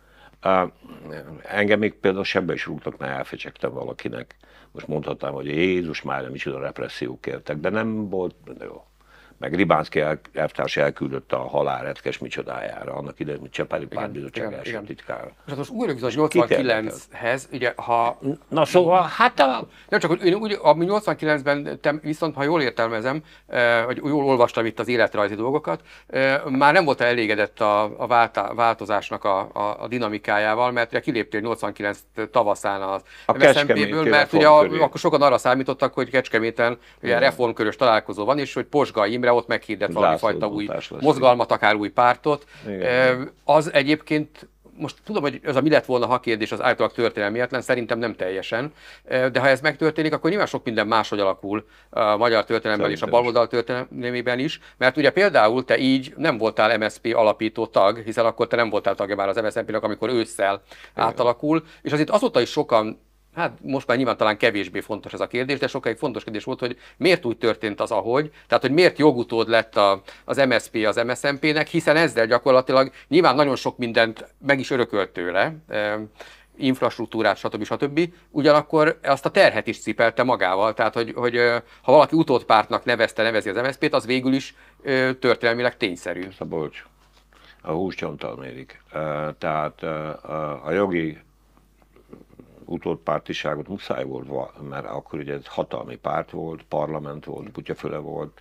Engem még például sebbe is rúgtak, mert elfecsegtem valakinek. Most mondhatnám, hogy Jézus, már nem is oda repressziók értek, de nem volt, jó. Meg Ribánszky elvtárs elküldött a halál retkes micsodájára, annak idején, hogy Csepeli Pártbizottság első titkára. És most újra bizony nyolcvankilenchez, ugye, ha... Na szóval, hát a... Nem csak, hogy úgy, ami nyolcvankilencben, te viszont, ha jól értelmezem, vagy jól olvastam itt az életrajzi dolgokat, már nem volt elégedett a, a váltá, változásnak a, a, a dinamikájával, mert ugye kiléptél nyolcvankilenc tavaszán az em es zé en pé-ből, mert ugye a, akkor sokan arra számítottak, hogy Kecskeméten ugye reformkörös találkozó van, és hogy Posgai Imre ott meghirdet valami fajta új mozgalmat, akár új pártot. Igen. Az egyébként most tudom, hogy ez a mi lett volna, ha kérdés az általában történelmietlen, szerintem nem teljesen, de ha ez megtörténik, akkor nyilván sok minden máshogy alakul a magyar történelemben és a baloldal történelmében is, mert ugye például te így nem voltál em es zé pé alapító tag, hiszen akkor te nem voltál tagja már az em es zé pé-nek, amikor ősszel igen. átalakul, és azért azóta is sokan, hát most már nyilván talán kevésbé fontos ez a kérdés, de sokáig fontos kérdés volt, hogy miért úgy történt az, ahogy, tehát hogy miért jogutód lett a, az em es zé pé az em es zé em pé-nek, hiszen ezzel gyakorlatilag nyilván nagyon sok mindent meg is örökölt tőle, infrastruktúrát, stb. stb. Ugyanakkor azt a terhet is cipelte magával, tehát hogy, hogy ha valaki utódpártnak nevezte, nevezi az em es zé pét, az végül is történelmileg tényszerű. Szabolcs, a húscsonttal mérik. Tehát a jogi utódpártiságot muszáj volt, mert akkor ugye ez hatalmi párt volt, parlament volt, kutyafüle volt,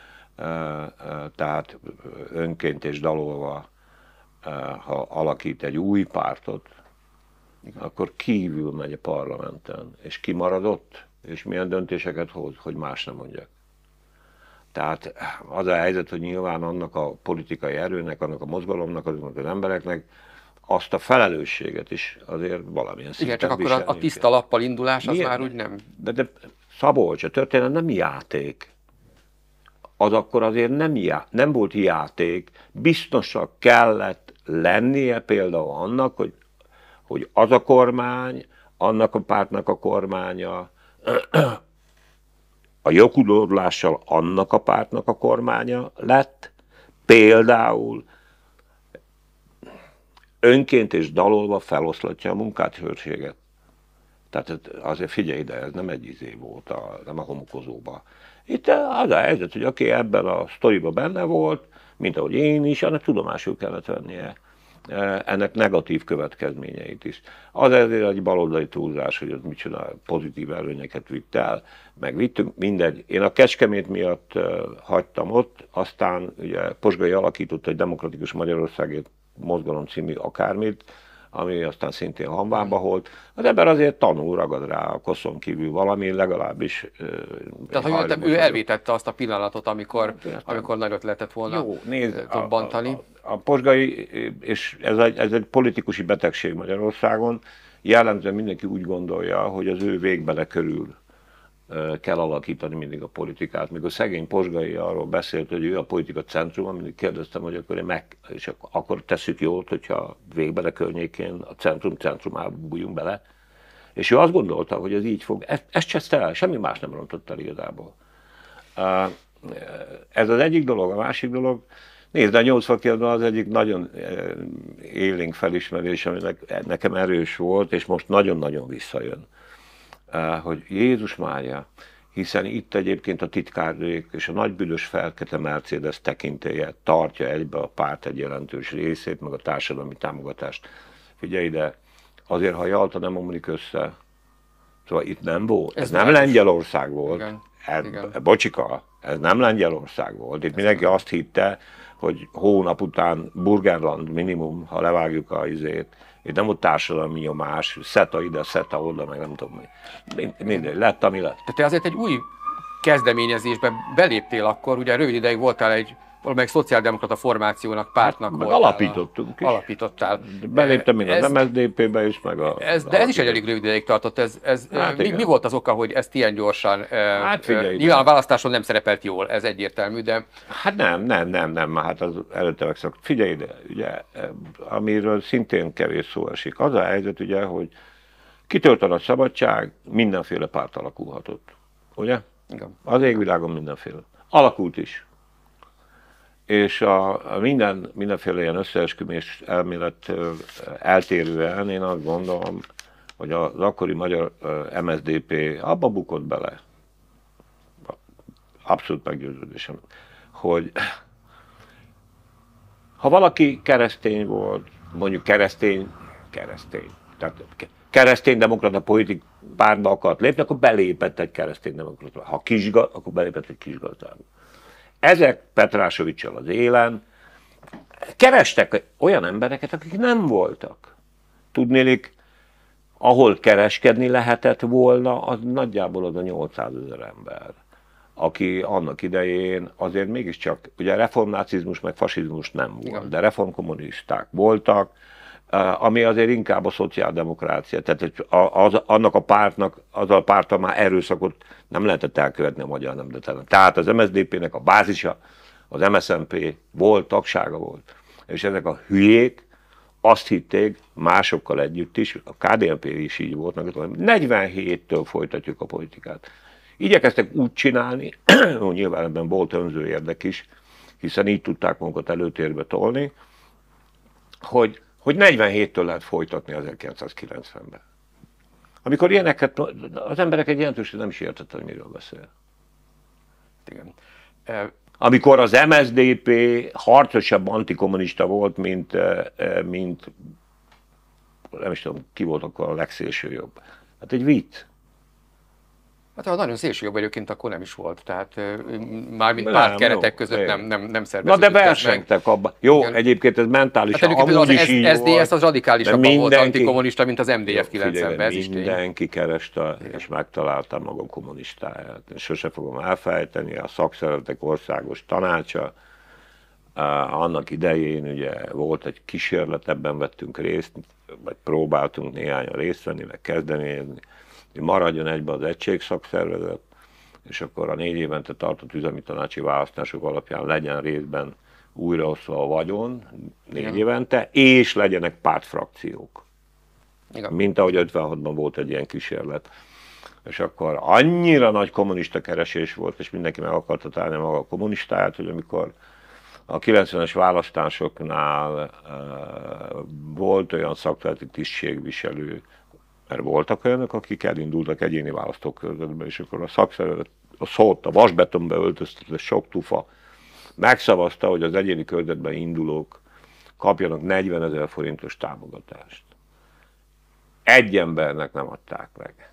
tehát önként és dalolva, ha alakít egy új pártot, akkor kívül megy a parlamenten, és kimaradott, és milyen döntéseket hoz, hogy más nem mondjak. Tehát az a helyzet, hogy nyilván annak a politikai erőnek, annak a mozgalomnak, azoknak az embereknek azt a felelősséget is azért valamilyen szinten igen, csak akkor a, a tiszta lappal indulás az milyen? Már úgy nem... De, de Szabolcs, a történet nem játék. Az akkor azért nem, já, nem volt játék. Biztosan kellett lennie például annak, hogy, hogy az a kormány, annak a pártnak a kormánya, a jogudorlással annak a pártnak a kormánya lett, például önként és dalolva feloszlatja a munkátőrséget. Tehát azért figyelj ide, ez nem egy izé volt, a, nem a homokozóba. Itt az a helyzet, hogy aki ebben a sztoriban benne volt, mint ahogy én is, annak tudomásul kellett vennie ennek negatív következményeit is. Az ezért egy baloldali túlzás, hogy az micsoda pozitív előnyeket vitt el, meg vittünk, mindegy. Én a Kecskemét miatt hagytam ott, aztán ugye Posgai alakított egy Demokratikus Magyarországért Mozgalom című akármit, ami aztán szintén hanvába volt. Az ember azért tanul, ragad rá a koszon kívül valami, legalábbis... Tehát, ha jöttem, ő elvétette azt a pillanatot, amikor, amikor nagyot lehetett volna Jó, nézd, dobbantani. A, a, a Posgai, és ez egy, ez egy politikusi betegség Magyarországon, jellemzően mindenki úgy gondolja, hogy az ő végbele körül kell alakítani mindig a politikát. Míg a szegény Posgai arról beszélt, hogy ő a politika centruma, mindig kérdeztem, hogy akkor én meg, és akkor tesszük jót, hogyha végbele környékén a centrum centrumába bújjunk bele. És ő azt gondolta, hogy ez így fog, ezt, ezt cseszte el, semmi más nem rontott el igazából. Ez az egyik dolog, a másik dolog, nézd, a nyolcvankilencben az egyik nagyon élénk felismerés, ami nekem erős volt, és most nagyon-nagyon visszajön. Hogy Jézus Mária, hiszen itt egyébként a titkárnők és a nagybüdös Fekete Mercedes tekintélye tartja egybe a párt egy jelentős részét, meg a társadalmi támogatást. Figyelj ide, azért ha Jalta nem omlik össze, szóval itt nem volt, ez, ez nem Lengyelország volt, igen, ez, igen. Bocsika, ez nem Lengyelország volt, itt ez mindenki nem. Azt hitte, hogy hónap után Burgenland minimum, ha levágjuk a izét, itt nem volt társadalmi nyomás, szeta ide, szeta oda, meg nem tudom mi. Mindegy, lett, ami lett. Tehát te azért egy új kezdeményezésbe beléptél akkor, ugye rövid ideig voltál egy valamelyik szociáldemokrata formációnak, pártnak meg voltál. Alapítottunk is. Alapítottál. Beléptem én az em es zé dé pé-be is, meg a... Ez, de ez is egy elég rövid ideig tartott. Ez, ez, hát mi, mi volt az oka, hogy ezt ilyen gyorsan... Hát figyelj, nyilván a választáson nem szerepelt jól, ez egyértelmű, de... Hát nem, nem, nem, nem, hát az előtte megszok. Figyelj ide, ugye, amiről szintén kevés szó esik. Az a helyzet, ugye, hogy kitört a nagy szabadság, mindenféle párt alakulhatott. Ugye? Igen. Az égvilágon mindenféle. Alakult is. És a, a minden, mindenféle ilyen összeesküvés elmélet eltérően én azt gondolom, hogy az akkori magyar em es zé dé pé abba bukott bele. Abszolút meggyőződésem, hogy ha valaki keresztény volt, mondjuk keresztény, keresztény, tehát kereszténydemokrata politik pártba akart lépni, akkor belépett egy kereszténydemokrata. Ha kisgazda, akkor belépett egy kisgazdába. Ezek Petrásovics-sal az élen kerestek olyan embereket, akik nem voltak. Tudnélik, ahol kereskedni lehetett volna, az nagyjából az a nyolcszázezer ember, aki annak idején azért mégiscsak, ugye reformnácizmus meg fasizmus nem volt, de reformkommunisták voltak, ami azért inkább a szociáldemokrácia. Tehát az, annak a pártnak, az a párttal már erőszakot nem lehetett elkövetni a magyar nemzeten. Tehát az em es zé dé pének a bázisa, az em es zé en pé volt, tagsága volt. És ezek a hülyék azt hitték, másokkal együtt is, a ká dé en pé is így volt, hogy negyvenhéttől folytatjuk a politikát. Igyekeztek úgy csinálni, hogy nyilván ebben volt önző érdek is, hiszen így tudták magukat előtérbe tolni, hogy, hogy negyvenhéttől lehet folytatni ezerkilencszázkilencvenben. Amikor ilyeneket, az emberek egy jelentősen nem is értette, hogy miről beszél. Igen. Amikor az em es zé dé pé harcosabb antikommunista volt, mint, mint nem is tudom, ki volt akkor a legszélsőjobb. Hát egy vicc. Hát ha nagyon szélső jobb egyébként, akkor nem is volt. Tehát mármint párt keretek között nem, nem, nem szerveződött. Na de versengtek abban. Jó, igen. Egyébként ez mentálisan hát amúgy az is így es zé dé es az radikálisabban mindenki, volt antikommunista, mint az em dé ef kilencvenben. Ez is mindenki kereste és megtalálta maga kommunistáját. Sose fogom elfelejteni, a szakszervezetek országos tanácsa, annak idején ugye volt egy kísérlet, ebben vettünk részt, vagy próbáltunk néhányan részt venni, meg kezdeményezni, hogy maradjon egybe az egységszakszervezet, és akkor a négy évente tartott üzemi tanácsi választások alapján legyen részben újraosztva a vagyon négy igen. évente, és legyenek pártfrakciók. Igen. Mint ahogy ötvenhatban volt egy ilyen kísérlet. És akkor annyira nagy kommunista keresés volt, és mindenki meg akarta találni maga a kommunistáját, hogy amikor a kilencvenes választásoknál uh, volt olyan szakszervezeti tisztségviselő, mert voltak olyanok, akik elindultak egyéni választókörzetbe, és akkor a szakszervezet, a szót, a vasbetonbe öltöztetett sok tufa megszavazta, hogy az egyéni körzetben indulók kapjanak negyvenezer forintos támogatást. Egy embernek nem adták meg.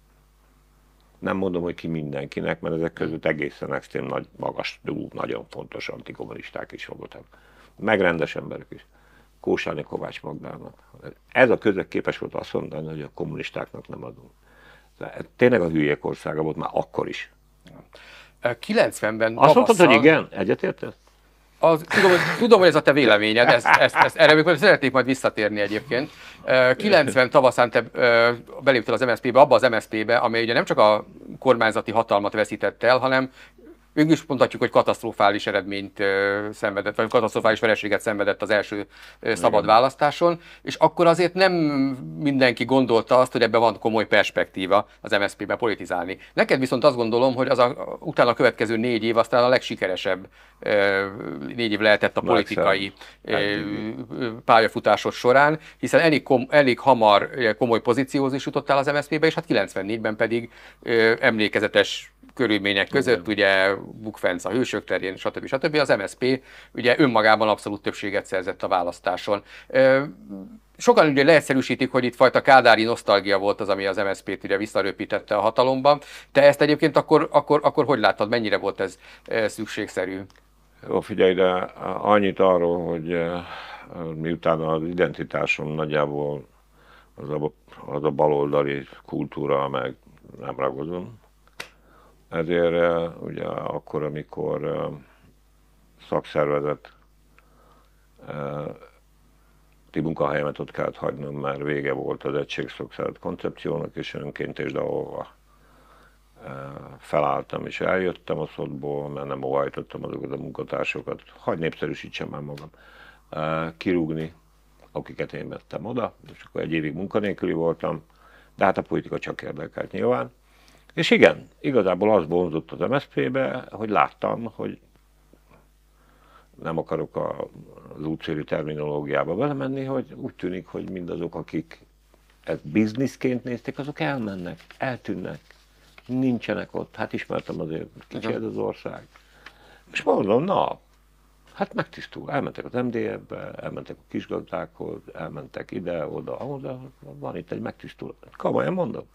Nem mondom, hogy ki mindenkinek, mert ezek között egészen extrém nagy, magas, nagyon fontos antikommunisták is voltak. Meg rendes emberek is. Kósányi Kovács Magdának. Ez a közeg képes volt azt mondani, hogy a kommunistáknak nem adunk. Tényleg a hülyék országa volt már akkor is. kilencvenben azt mondtad, hogy igen? Egyetértesz? Az, tudom, hogy, tudom, hogy ez a te véleményed, ezt, ezt, ezt, erre még szeretnék majd visszatérni egyébként. kilencven tavaszán te beléptél az em es zé pé-be, abba az em es zé pé-be, amely ugye nem csak a kormányzati hatalmat veszített el, hanem ők is mondhatjuk, hogy katasztrofális eredményt szenvedett, vagy katasztrofális vereséget szenvedett az első szabad választáson, és akkor azért nem mindenki gondolta azt, hogy ebben van komoly perspektíva az em es zé pé-ben politizálni. Neked viszont azt gondolom, hogy az a, utána a következő négy év aztán a legsikeresebb négy év lehetett a politikai pályafutásod során, hiszen elég, kom, elég hamar komoly pozícióhoz is jutottál az em es zé pé-be, és hát kilencvennégyben pedig emlékezetes körülmények között, igen. ugye Bukfenc a Hősök terén, stb. stb. Az em es zé pé ugye önmagában abszolút többséget szerzett a választáson. Sokan ugye leegyszerűsítik, hogy itt fajta kádári nosztalgia volt az, ami az em es zé pét ugye visszaröpítette a hatalomban. Te ezt egyébként akkor, akkor, akkor hogy láttad, mennyire volt ez szükségszerű? Jó, figyelj, de annyit arról, hogy miután az identitásom nagyjából az a, az a baloldali kultúra, meg nem ragadom. Ezért ugye akkor, amikor szakszervezet ti munkahelyemet ott kellett hagynom, mert vége volt az egységszakszervezet koncepciónak, és önként és ahova felálltam és eljöttem a szotból, mert nem óhajtottam azokat a munkatársokat, hagy népszerűsítsem már magam, kirúgni, akiket én vettem oda, és akkor egy évig munkanélküli voltam, de hát a politika csak érdekelt nyilván. És igen, igazából az vonzott az em es zé pé-be, hogy láttam, hogy nem akarok az útszéli terminológiába belemenni, hogy úgy tűnik, hogy mindazok, akik ezt bizniszként nézték, azok elmennek, eltűnnek, nincsenek ott. Hát ismertem azért, kicsi ez az ország. És mondom, na, hát megtisztul. Elmentek az em dé ef-be, elmentek a kisgazdákhoz, elmentek ide, oda, oda, van itt egy megtisztul. Komolyan mondom.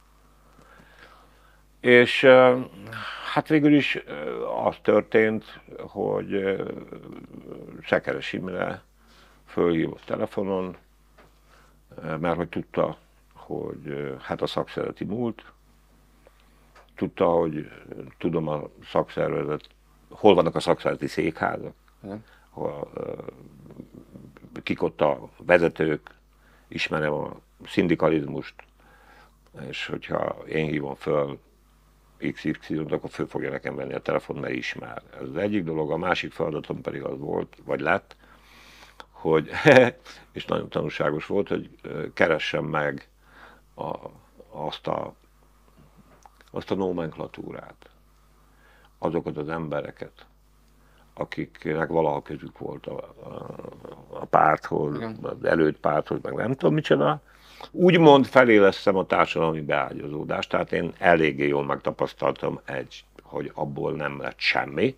És hát végül is az történt, hogy Szekeres Imre fölhívott telefonon, mert hogy tudta, hogy hát a szakszervezeti múlt, tudta, hogy tudom a szakszervezet, hol vannak a szakszervezeti székházak, hol, kik ott a vezetők, ismerem a szindikalizmust, és hogyha én hívom föl iksz ipszilont, akkor föl fogja nekem venni a telefon, mert ismer. Ez az egyik dolog, a másik feladatom pedig az volt, vagy lett, hogy, és nagyon tanulságos volt, hogy keressem meg a, azt, a, azt a nomenklatúrát, azokat az embereket, akiknek valaha közük volt a, a, a párthoz, az előtt párthoz, meg nem tudom micsoda. Úgymond felélesztem a társadalmi beágyazódást, tehát én eléggé jól megtapasztaltam egy, hogy abból nem lett semmi,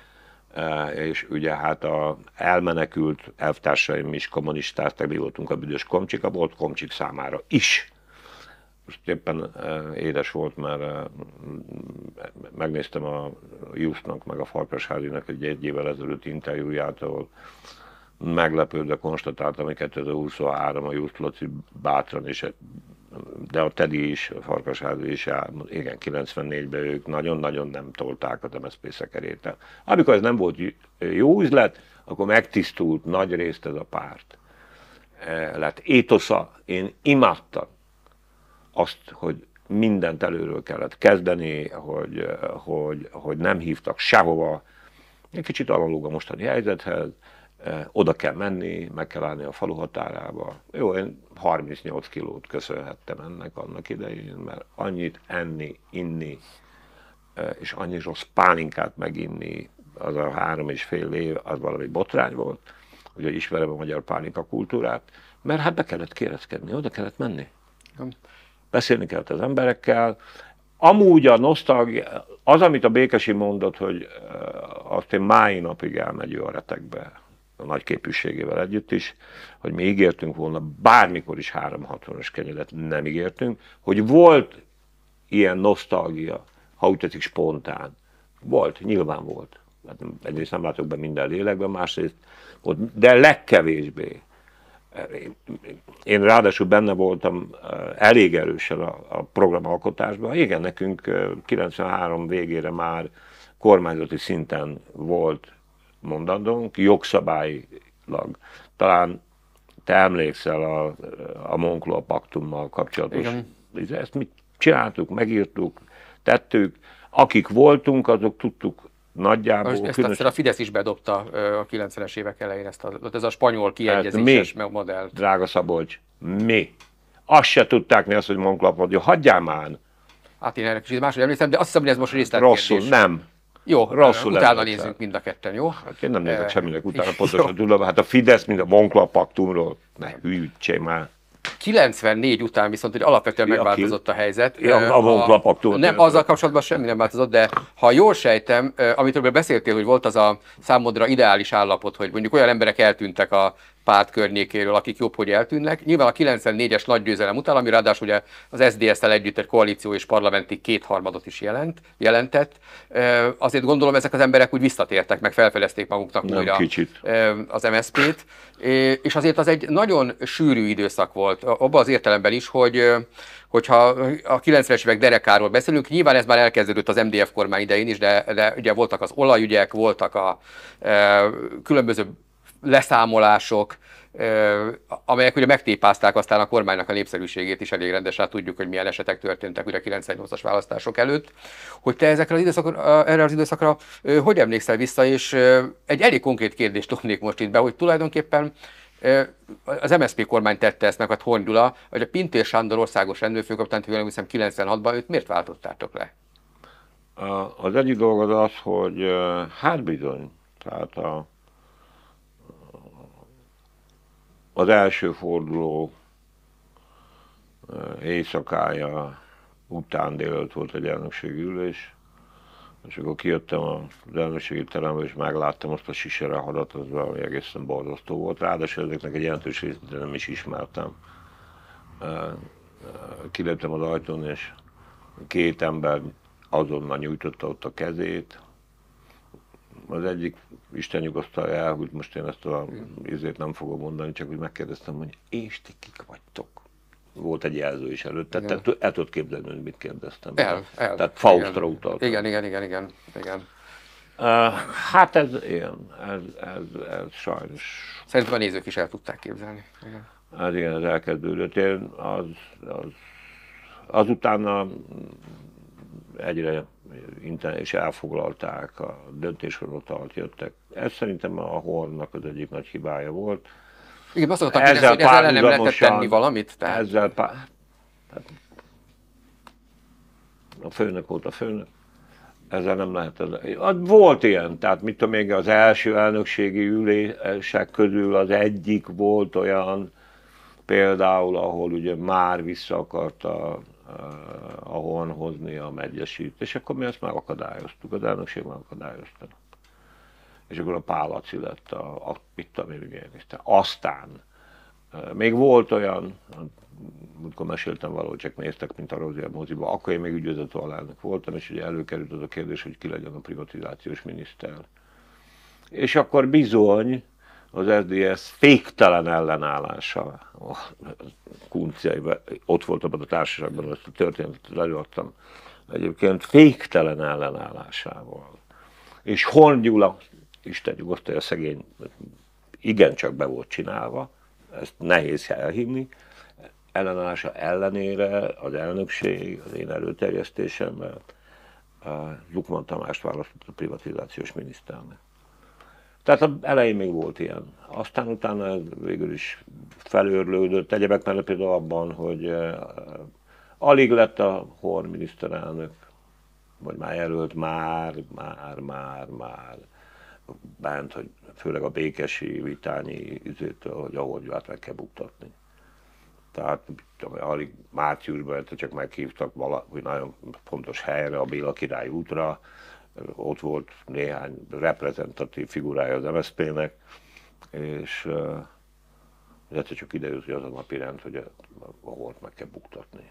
és ugye hát a elmenekült elvtársaim is kommunisták, mi voltunk a büdös komcsik, a volt komcsik számára is. Most éppen édes volt, mert megnéztem a Jusznak, meg a Farkasházinak egy egy évvel ezelőtt interjúját, ahol meglepődve konstatáltam, hogy kétezer-huszonhárom a Jusz Laci bátran, és de a Tedi is, a Farkasházi is, igen, kilencvennégyben ők nagyon-nagyon nem tolták az em es zé pé szekerét. Amikor ez nem volt jó üzlet, akkor megtisztult nagy részt ez a párt. Lett étosza, én imádtam azt, hogy mindent előről kellett kezdeni, hogy, hogy, hogy nem hívtak sehova. Egy kicsit analóg a mostani helyzethez, oda kell menni, meg kell állni a falu határába. Jó, én harmincnyolc kilót köszönhettem ennek annak idején, mert annyit enni, inni, és annyi rossz pálinkát meginni, az a három és fél év, az valami botrány volt, hogy ismerem a magyar pálinka kultúrát, mert hát be kellett kérezkedni, oda kellett menni. Beszélni kellett az emberekkel. Amúgy a nosztalgia, az, amit a Békesi mondott, hogy azt én máj napig elmegy a retekbe, a nagy képűségével együtt is, hogy mi ígértünk volna bármikor is háromszázhatvanas kenyeret, nem ígértünk, hogy volt ilyen nosztalgia, ha úgy tetszik spontán. Volt, nyilván volt. Egyrészt nem látok be minden lélekben, másrészt volt, de legkevésbé. Én ráadásul benne voltam elég erősen a, a programalkotásban. Igen, nekünk kilencvenhárom végére már kormányzati szinten volt mondandónk, jogszabályilag. Talán te emlékszel a, a Moncloa paktummal kapcsolatos. Igen. Ezt mi csináltuk, megírtuk, tettük. Akik voltunk, azok tudtuk nagyjából. Ezt különös... a Fidesz is bedobta a kilencvenes évek elején ezt a, ez a spanyol kiegyezéses hát modellt. Drága Szabolcs, mi? Azt se tudták mi azt, hogy Moncloa paktum, hagyjál már! Hát én erre kicsit máshogy emlékszem, de azt hiszem, hogy ez most részletkérdés. Rosszul, nem. Jó, rosszul utána nézzük mind a ketten, jó? Hát én nem nézek semminek utána, pontosan tudom. Hát a Fidesz, mint a Moncloa paktumról, ne hűtsél már. kilencvennégy után viszont, hogy alapvetően ja, megváltozott a helyzet. Ja, a Moncloa paktum. Nem, azzal kapcsolatban semmi nem változott, de ha jól sejtem, amitől beszéltél, hogy volt az a számodra ideális állapot, hogy mondjuk olyan emberek eltűntek a párt környékéről, akik jobb, hogy eltűnnek. Nyilván a kilencvennégyes nagy győzelem után, ami ráadásul ugye az es zé dé es-tel együtt egy koalíció és parlamenti kétharmadot is jelent, jelentett. Azért gondolom, ezek az emberek úgy visszatértek, meg felfedezték maguknak nem újra kicsit. az em es zé pét. És azért az egy nagyon sűrű időszak volt, abban az értelemben is, hogy hogyha a kilencvenes évek derekáról beszélünk, nyilván ez már elkezdődött az em dé ef kormány idején is, de, de ugye voltak az olajügyek, voltak a e, különböző leszámolások, amelyek ugye megtépázták aztán a kormánynak a népszerűségét is elég rendesen, tudjuk, hogy milyen esetek történtek ugye a kilencvennyolcas választások előtt. Hogy te ezekre az időszakra, erre az időszakra hogy emlékszel vissza, és egy elég konkrét kérdést dobnék most itt be, hogy tulajdonképpen az em es zé pé kormány tette ezt meg, a Horn Gyula, vagy a Pintér Sándor országos rendőrfőkapitányt, hogy hiszem kilencvenhatban, őt miért váltottátok le? Az egyik dolog az az, hogy hát bizony, tehát a az első forduló éjszakája után délelőtt volt egy elnökségi ülés, és akkor kijöttem az elnökségi terembe, és megláttam azt a siserehadat, az valami egészen borzasztó volt. Ráadásul ezeknek egy jelentős részét nem is ismertem. Kiléptem az ajtón, és két ember azonnal nyújtotta ott a kezét. Az egyik, Isten nyugosztalja el, hogy most én ezt a ízét nem fogom mondani, csak úgy megkérdeztem, hogy és ti kik vagytok? Volt egy jelző is előtte, tehát el tudod képzelni, hogy mit kérdeztem. El, el. Tehát Faustra utaltam. Igen, igen, igen, igen. igen. Uh, hát ez ilyen, ez, ez, ez sajnos. Szerintem a nézők is el tudták képzelni. Igen. Az igen, az elkezdődött. Én az, az, azutána egyre internet is elfoglalták, a döntéshozatalt jöttek. Ez szerintem a Hornnak az egyik nagy hibája volt. Igen, azt mondtam, hogy ezzel ellen nem lehetett tenni valamit? Tehát... Ezzel pár, tehát a főnök volt a főnök. Ezzel nem lehet. Volt ilyen, tehát mit tudom, még az első elnökségi ülések közül az egyik volt olyan, például, ahol ugye már vissza akarta a Horn hozni a Medgyesít, és akkor mi ezt már akadályoztuk, az elnökség már akadályozta. És akkor a Pál Laci lett a, a mit tudom én, aztán még volt olyan, amikor meséltem valahogy, csak néztek, mint a Rozier moziba, akkor én még ügyvezető alelnök voltam, és ugye előkerült az a kérdés, hogy ki legyen a privatizációs miniszter. És akkor bizony az es zé dé es féktelen ellenállása, a Kunciaiban, ott voltam a társaságban, ezt a történetet előadtam, egyébként féktelen ellenállásával. És Horn Gyula, Isten nyugosztalja, szegény, igencsak be volt csinálva, ezt nehéz elhinni, ellenállása ellenére az elnökség, az én előterjesztésemmel Lukman Tamást választott a privatizációs miniszternek. Tehát az elején még volt ilyen. Aztán utána végül is felőrlődött, egyebek mellett például abban, hogy alig lett a Horn miniszterelnök, vagy már jelölt, már, már, már, már bánt, hogy főleg a Békesi, Vitányi üzétől, hogy ahol Gyulát meg kell buktatni. Tehát alig márciusban csak meghívtak valahogy nagyon fontos helyre, a Béla Király útra, ott volt néhány reprezentatív figurája az em es zé pé-nek, és uh, egyszer csak idejött az a napi rend, hogy a, a Hornt meg kell buktatni.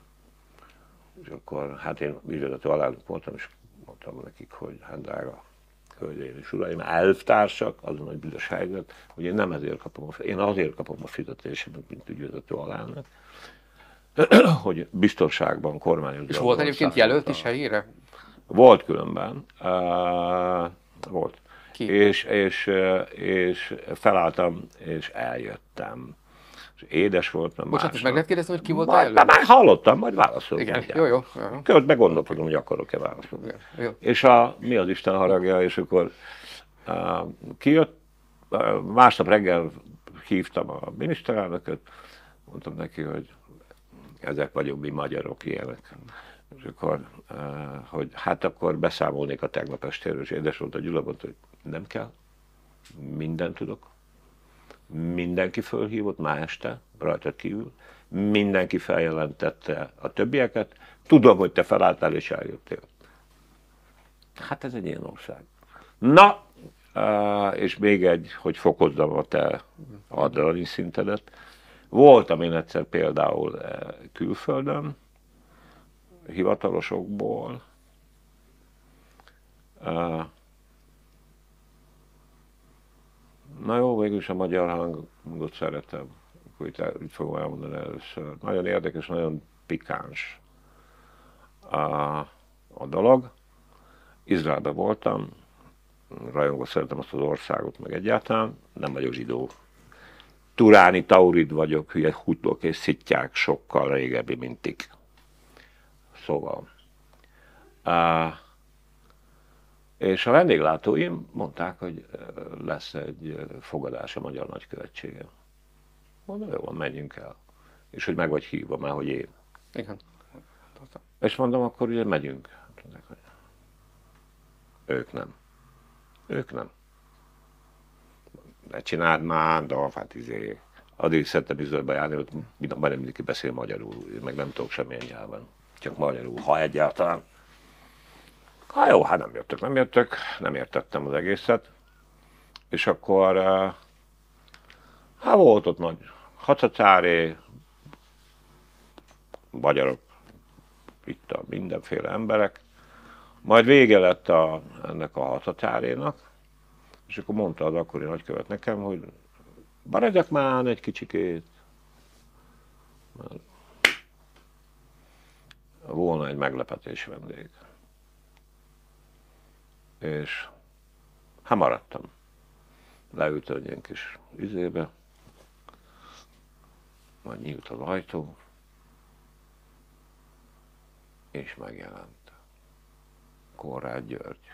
És akkor, hát én ügyvezető alelnök voltam, és mondtam nekik, hogy hát drága hölgyeim és uraim, elvtársak, az a nagy büdös helyzet, hogy én nem ezért kapom a, én azért kapom a fizetésemet, mint ügyvezető alelnök, hogy biztonságban kormányozzam. És volt egyébként jelölt is helyére? Volt különben. Uh, volt. Ki? És, és, és felálltam, és eljöttem. És édes voltam. Bocsánat, és meg lehet kérdezni, hogy ki volt majd, jelölt? már hallottam, majd válaszolok. Igen, jó, jó. jó. Közben begondolkodom, hogy akarok-e válaszolni. Jó, jó. És a, mi az Isten haragja, és akkor uh, kijött, uh, másnap reggel hívtam a miniszterelnököt, mondtam neki, hogy ezek vagyunk mi magyarok, ilyenek. És akkor, uh, hogy hát akkor beszámolnék a tegnap estéről, és édes volt a Gyula, mondta, hogy nem kell, mindent tudok. Mindenki fölhívott már este, rajtad kívül, mindenki feljelentette a többieket, tudom, hogy te felálltál és eljöttél. Hát ez egy ilyen ország. Na, uh, és még egy, hogy fokozzam a te adrenalin szintedet. Voltam én egyszer például uh, külföldön, hivatalosokból. Uh, na jó, végülis a magyar hangot szeretem. Akkor itt, itt fogom elmondani először. Nagyon érdekes, nagyon pikáns a, a dolog. Izraelben voltam, rajongva szeretem azt az országot, meg egyáltalán, nem vagyok zsidó. Turáni taurid vagyok, hülye hutlok és szittyák sokkal régebbi mintik. Szóval. Uh, és a vendéglátóim mondták, hogy lesz egy fogadás a magyar nagykövetségen. Mondom, jó van, menjünk el. És hogy meg vagy hívva már, hogy én. Igen. És mondom, akkor ugye megyünk. Ők nem. Ők nem. Ne csináld már, de hát izé. Addig szerettem Izraelbe járni, hogy majdnem mindenki beszél magyarul, meg nem tudok semmilyen nyelven. Csak magyarul, ha egyáltalán. Hát jó, hát nem jöttök, nem jöttök, nem értettem az egészet. És akkor, hát volt ott nagy hacacáré, magyarok, itt a mindenféle emberek. Majd vége lett a, ennek a hacacárénak, és akkor mondta az akkori nagykövet nekem, hogy maradjak már egy kicsikét. Volna egy meglepetés vendég. És hát maradtam. Leültem egy ilyen kis izébe. majd nyílt az ajtó, és megjelent Konrád György,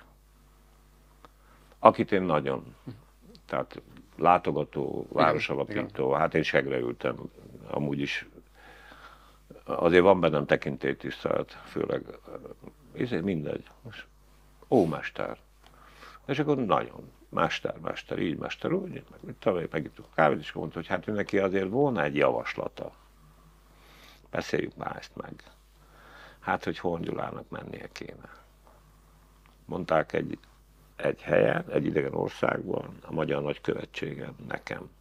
akit én nagyon, tehát látogató, városalapító, hát én segre ültem, amúgy is, azért van bennem tekintélytisztelet, főleg, ezért mindegy, most ómester, és akkor nagyon, mester, mester, így, mester, úgy, meg talán megittuk a kávét, és mondta, hogy hát neki azért volna egy javaslata, beszéljük már ezt meg, hát, hogy Horn Gyulának mennie kéne. Mondták egy egy helyen, egy idegen országban, a Magyar Nagykövetségen, nekem.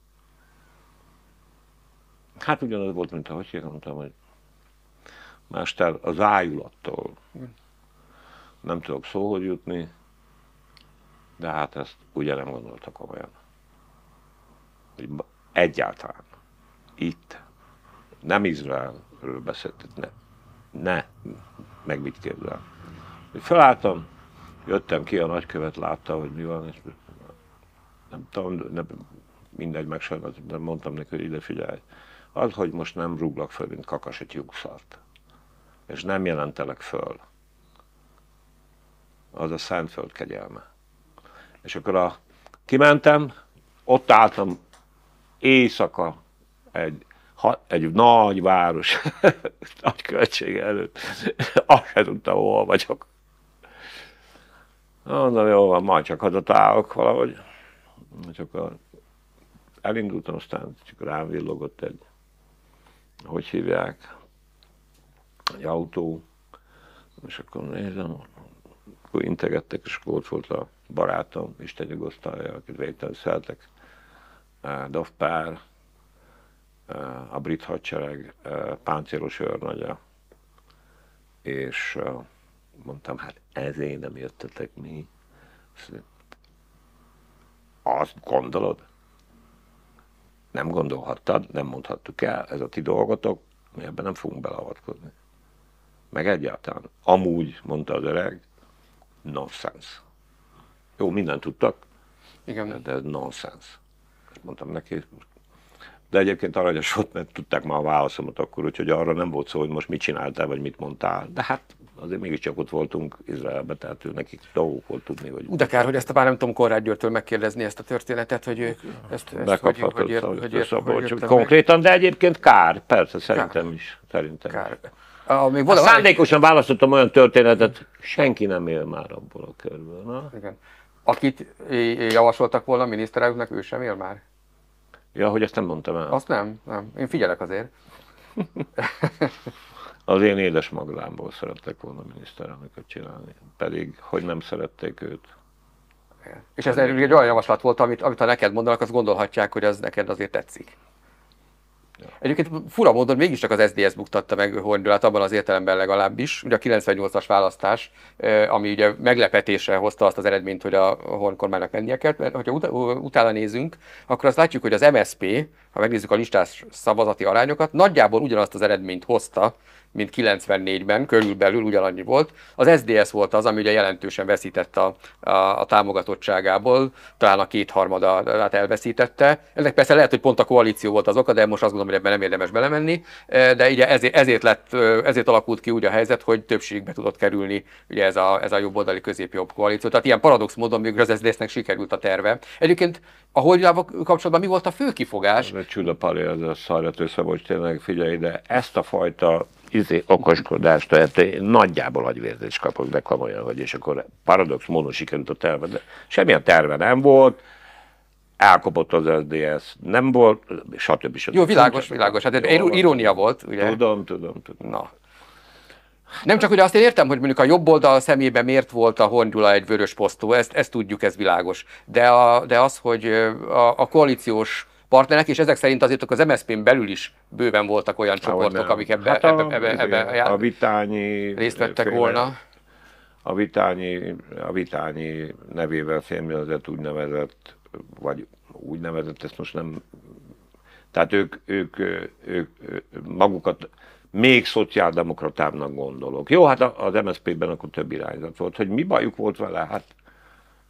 Hát ugyanaz volt, mint ahogy én mondtam, hogy Mester, az ájulattól nem tudok szóhoz jutni, de hát ezt ugye nem gondoltak komolyan. Hogy egyáltalán itt, nem Izraelről beszélt, ne, ne, meg mit képzel. Felálltam, jöttem ki, a nagykövet látta, hogy mi van, és nem tudom, nem, mindegy, meg sajnos, de mondtam neki, hogy ide figyelj. Az, hogy most nem rúglak föl, mint kakas egy lyukszart, és nem jelentelek föl, az a Szentföld kegyelme. És akkor a, kimentem, ott álltam éjszaka egy, ha, egy nagy város nagykövetsége előtt, azt sem tudtam, hol vagyok. Mondom, jó van, majd csak hazatállok valahogy. Csak a, elindultam, aztán csak rám villogott egy, hogy hívják, egy autó, és akkor nézem, akkor integettek, és akkor ott volt a barátom, Isten nyugosztalja, akit végtelen szeretek, Dovpár, a brit hadsereg páncélos őrnagya, és mondtam, hát ezért nem jöttetek mi. Azt gondolod? Nem gondolhattad, nem mondhattuk el, ez a ti dolgotok, mi ebben nem fogunk beleavatkozni. Meg egyáltalán. Amúgy, mondta az öreg, nonsense. Jó, mindent tudtak, igen. De ez nonsense. Mondtam neki, de egyébként aranyos volt, mert tudták már a válaszomat akkor, úgyhogy arra nem volt szó, hogy most mit csináltál, vagy mit mondtál. De hát azért mégiscsak ott voltunk Izraelben, tehát ő nekik dolgok volt tudni, hogy... De kár, hogy ezt a bár nem tudom Konrád Györgytől megkérdezni ezt a történetet, hogy ő ezt, ezt hogy, hogy, ér, hogy, ér, hogy, hogy konkrétan, de egyébként kár, persze, szerintem kár. is. Szerintem kár. Is. A, még valami... Szándékosan választottam olyan történetet, senki nem él már abból a körből. Na? Igen. Akit javasoltak volna a miniszterelnöknek, ő sem él már? Ja, hogy ezt nem mondtam el. Azt nem, nem. Én figyelek azért. Az én édes Magdámból szerettek volna miniszterelnököt csinálni, pedig hogy nem szerették őt. Igen. És ez egy olyan javaslat volt, amit, amit ha neked mondanak, azt gondolhatják, hogy az neked azért tetszik. Ja. Egyébként fura módon mégiscsak az es dé es buktatta meg Horn Gyulát, abban az értelemben legalábbis. Ugye a kilencvennyolcas választás, ami ugye meglepetésre hozta azt az eredményt, hogy a Horn kormánynak mennie kell, mert hogyha ut- utána nézünk, akkor azt látjuk, hogy az em es zé pé, ha megnézzük a listás szavazati arányokat, nagyjából ugyanazt az eredményt hozta, mint kilencvennégyben, körülbelül ugyanannyi volt. Az es dé es volt az, ami ugye jelentősen veszített a, a, a támogatottságából, talán a kétharmadát elveszítette. Ennek persze lehet, hogy pont a koalíció volt az oka, de most azt gondolom, hogy ebben nem érdemes belemenni. De ugye ezért, ezért, lett, ezért alakult ki úgy a helyzet, hogy többségbe tudott kerülni ugye ez a, ez a jobboldali középjobb koalíció. Tehát ilyen paradox módon még az es dé esnek sikerült a terve. Egyébként a Horn Gyulával kapcsolatban mi volt a fő kifogás? Ez egy csuda Pali, ez a szarjat összebocs, tényleg figyelj, de ezt a fajta izé, okoskodást, tehát én nagyjából agyvérzést kapok, de komolyan vagy, és akkor paradox módon sikerült a terve, de semmilyen terve nem volt, elkopott az es dé es, nem volt, stb. stb. Jó, világos, világos, hát jó, irónia volt, ugye? Tudom, tudom, tudom. Na. Nem csak, hogy azt én értem, hogy mondjuk a jobb oldal szemében miért volt a Horn Gyula egy vörös posztó, ezt, ezt tudjuk, ez világos. De, a, de az, hogy a, a koalíciós partnerek, és ezek szerint azért az em es zé pén belül is bőven voltak olyan csoportok, amik ebbe, hát a, ebbe, ebbe, ebbe a vitányi részt vettek féle, volna. A vitányi, a vitányi nevével fémjelzett úgynevezett, vagy úgynevezett, ezt most nem... Tehát ők, ők, ők, ők magukat még szociáldemokratábbnak gondolok. Jó, hát az em es zé pében akkor több irányzat volt. Hogy mi bajuk volt vele? Hát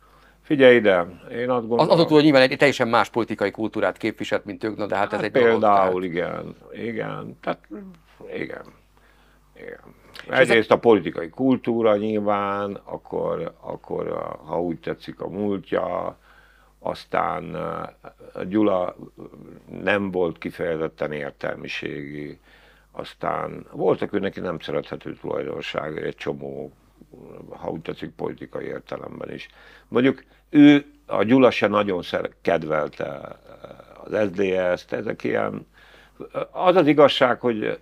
Figyelj ide, én azt gondolom... Az, azok hogy nyilván egy teljesen más politikai kultúrát képviselt, mint ők, na, de hát, hát ez egy például, dolog. igen, igen, tehát igen, igen. Egyrészt a politikai kultúra nyilván, akkor, akkor ha úgy tetszik a múltja, aztán Gyula nem volt kifejezetten értelmiségi, aztán voltak ő neki nem szerethető tulajdonsága, egy csomó, ha úgy tetszik, politikai értelemben is. Mondjuk ő, a Gyula se nagyon kedvelte az es zé dé es-t, ezek ilyen, az az igazság, hogy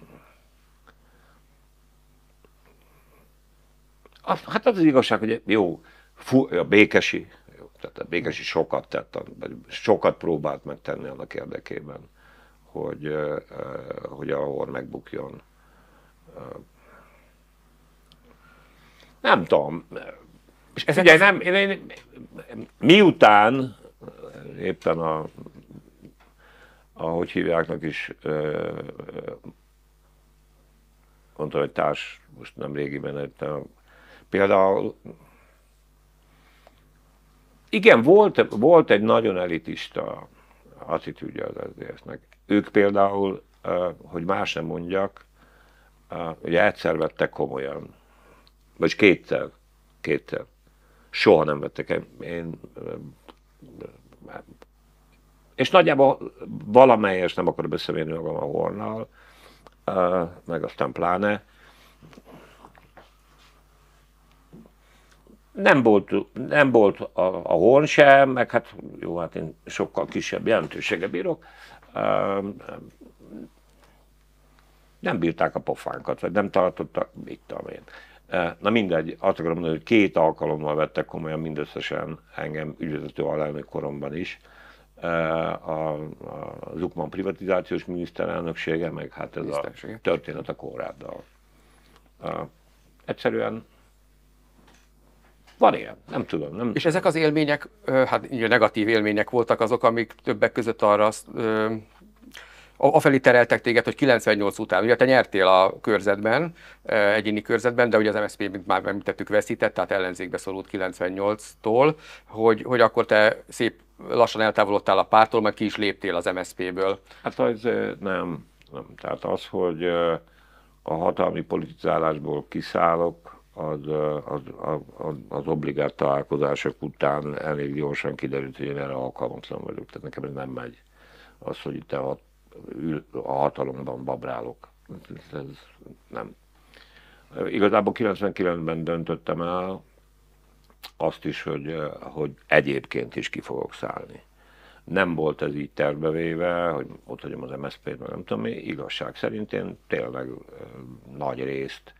az, hát az az igazság, hogy jó, fú, a Békesi, jó, tehát a Békesi sokat tett, sokat próbált megtenni annak érdekében, hogy, hogy a Horn megbukjon. Nem tudom. És ez ugye nem, én, én, miután éppen a, ahogy hívjáknak is, mondta, hogy társ, most nem régiben, például igen, volt, volt egy nagyon elitista attitűdje az es zé dé es-nek. Ők például, hogy más nem mondjak, ugye egyszer vettek komolyan, vagy kétszer, kétszer. Soha nem vettek. Én, és nagyjából valamelyes, nem akarok beszélni magam a Hornnal, meg aztán pláne, Nem volt, nem volt a, a Horn sem, meg hát jó, hát én sokkal kisebb jelentősége bírok. Nem bírták a pofánkat, vagy nem tartottak, mit tudom én. Na mindegy, azt akarom mondani, hogy két alkalommal vettek komolyan mindösszesen engem ügyvezető alelnök koromban is. Az Zuckman privatizációs miniszterelnöksége, meg hát ez a történet a Konráddal. Egyszerűen van ilyen, nem tudom. Nem... És ezek az élmények, hát negatív élmények voltak azok, amik többek között arra afelé tereltek téged, hogy kilencvennyolc után, ugye te nyertél a körzetben, egyéni körzetben, de ugye az em es zé pé, mint már említettük, veszített, tehát ellenzékbe szorult kilencvennyolctól, hogy, hogy akkor te szép lassan eltávolodtál a pártól, majd ki is léptél az em es zé péből. Hát az nem, nem. Tehát az, hogy a hatalmi politizálásból kiszállok, Az, az, az, az obligát találkozások után elég gyorsan kiderült, hogy én erre alkalmatlan vagyok. Tehát nekem ez nem megy. Az, hogy itt a, a hatalomban babrálok. Ez nem. Igazából kilencvenkilencben döntöttem el azt is, hogy, hogy egyébként is ki fogok szállni. Nem volt ez így tervbevéve, hogy ott hagyom az em es zé pét, meg nem tudom mi. Igazság szerint én tényleg nagy részt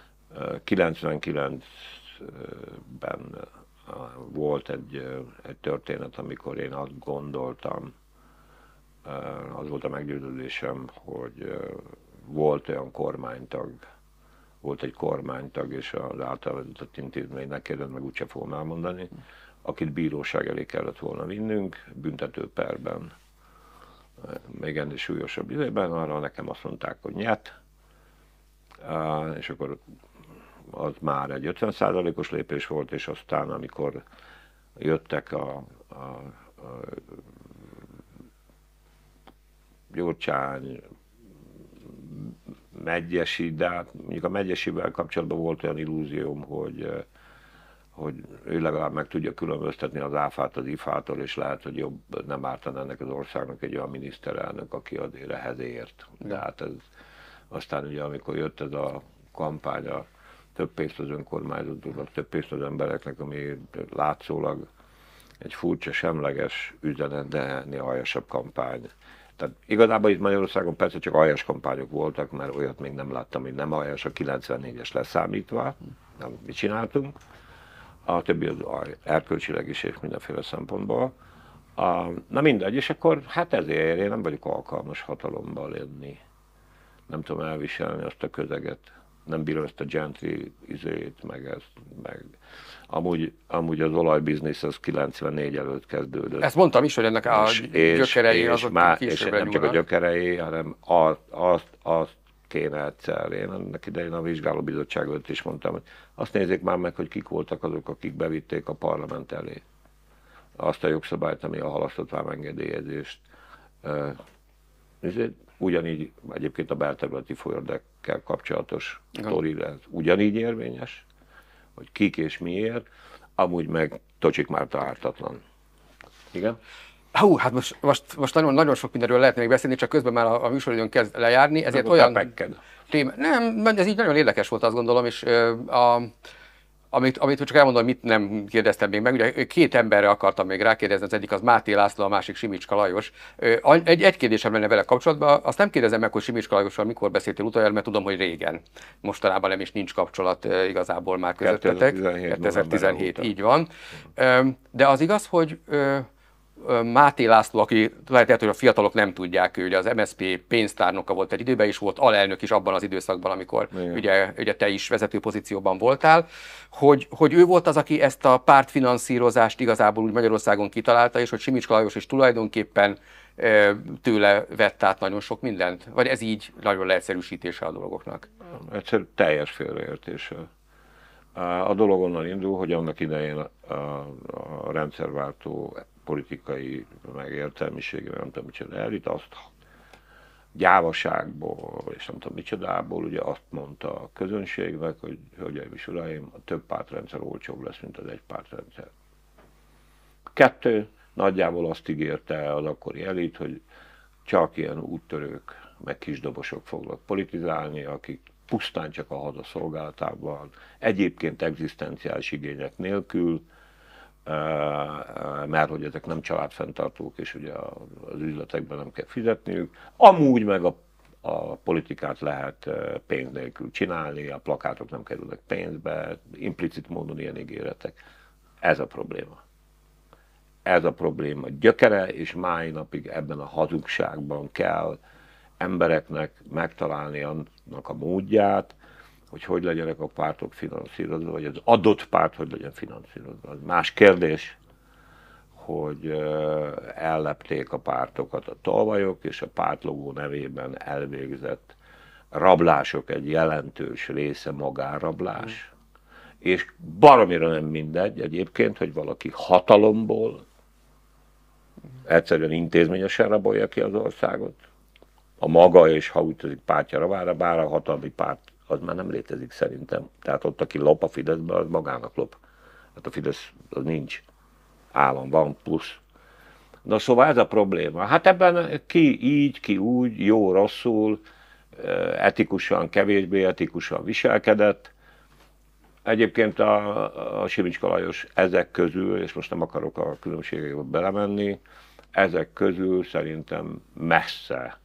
kilencvenkilencben volt egy, egy történet, amikor én azt gondoltam, az volt a meggyőződésem, hogy volt olyan kormánytag, volt egy kormánytag, és az által vezetett intézménynek kérdez, meg úgyse fogom elmondani, akit bíróság elé kellett volna vinnünk, büntetőperben, még ennél súlyosabb időben, arra nekem azt mondták, hogy nyet, és akkor az már egy ötven százalékos lépés volt, és aztán, amikor jöttek a, a, a Gyurcsány, Medgyessy, de hát mondjuk a Medgyessyivel kapcsolatban volt olyan illúzióm, hogy, hogy ő legalább meg tudja különböztetni az áfát az ifától, és lehet, hogy jobb nem ártana ennek az országnak egy olyan miniszterelnök, aki azért ehhez ért. De hát ez, aztán ugye, amikor jött ez a kampány, a több pénzt az önkormányzatoknak, több pénzt az embereknek, ami látszólag egy furcsa, semleges üzenet, de néha aljasabb kampány. Tehát igazából itt Magyarországon persze csak aljas kampányok voltak, mert olyat még nem láttam, hogy nem aljas, a kilencvennégyes leszámítva, nem mit csináltunk. A többi az erkölcsileg is és mindenféle szempontból. A, na mindegy, és akkor hát ezért én nem vagyok alkalmas hatalommal lenni. Nem tudom elviselni azt a közeget. Nem bírom ezt a gentry izét, meg ezt, meg... Amúgy, amúgy az olajbiznisz az kilencvennégy előtt kezdődött. Ezt mondtam is, hogy ennek a és, gyökerei és, azok má, később és nem csak a gyökerei, hanem azt, azt, azt kéne egyszer. Én ennek idején a vizsgálóbizottság előtt is mondtam, hogy azt nézzék már meg, hogy kik voltak azok, akik bevitték a parlament elé. azt a jogszabályt, ami a halasztott vámengedélyezést. Ugyanígy egyébként a belterületi folyadékkel kapcsolatos sztori ugyanígy érvényes, hogy kik és miért, amúgy meg Tocsik Márta ártatlan. Igen? Hú, hát most, most, most nagyon, nagyon sok mindenről lehetne még beszélni, csak közben már a, a műsoridőn kezd lejárni, ezért olyan téma... Nem, ez így nagyon érdekes volt, azt gondolom, és a, amit, amit csak elmondom, mit nem kérdeztem még meg, ugye két emberre akartam még rákérdezni, az egyik az Máté László, a másik Simicska Lajos. Egy, egy kérdésem lenne vele kapcsolatban, azt nem kérdezem meg, hogy Simicska Lajossal mikor beszéltél utoljára, mert tudom, hogy régen. Mostanában nem is nincs kapcsolat igazából már közöttetek. kétezer-tizenhét, így van. De az igaz, hogy Máté László, aki lehet, hogy a fiatalok nem tudják, ő ugye az em es zé pé pénztárnoka volt egy időben, és volt alelnök is abban az időszakban, amikor ugye, ugye te is vezető pozícióban voltál, hogy, hogy ő volt az, aki ezt a pártfinanszírozást igazából úgy Magyarországon kitalálta, és hogy Simicska Lajos is tulajdonképpen tőle vett át nagyon sok mindent? Vagy ez így nagyon leegyszerűsítése a dolgoknak? Egyszer teljes félreértése. A dolog onnan indul, hogy annak idején a, a rendszerváltó politikai megértelmiségre, nem tudom micsoda, elit azt gyávaságból, és nem tudom micsodából, ugye azt mondta a közönségnek, hogy hölgyeim és uraim, a több pártrendszer olcsóbb lesz, mint az egy pártrendszer. Kettő, nagyjából azt ígérte az akkori elit, hogy csak ilyen úttörők, meg kisdobosok fognak politizálni, akik pusztán csak a haza szolgálatában, egyébként egzisztenciális igények nélkül, mert hogy ezek nem családfenntartók, és ugye az üzletekben nem kell fizetniük. Amúgy meg a, a politikát lehet pénz nélkül csinálni, a plakátok nem kerülnek pénzbe, implicit módon ilyen ígéretek. Ez a probléma. Ez a probléma gyökere, és mai napig ebben a hazugságban kell embereknek megtalálni annak a módját, hogy hogy legyenek a pártok finanszírozva, vagy az adott párt hogy legyen finanszírozva. Az más kérdés, hogy ellepték a pártokat a tolvajok, és a pártlogó nevében elvégzett rablások egy jelentős része magánrablás. Mm. És baromira nem mindegy egyébként, hogy valaki hatalomból egyszerűen intézményesen rabolja ki az országot, a maga és ha úgy tűnik pártja ravára, bár a hatalmi párt az már nem létezik szerintem. Tehát ott, aki lop a Fideszbe, az magának lop. Hát a Fidesz az nincs. Állam van, plusz. Na szóval ez a probléma. Hát ebben ki így, ki úgy, jó, rosszul, etikusan, kevésbé etikusan viselkedett. Egyébként a, a Simicska Lajos ezek közül, és most nem akarok a különbségekbe belemenni, ezek közül szerintem messze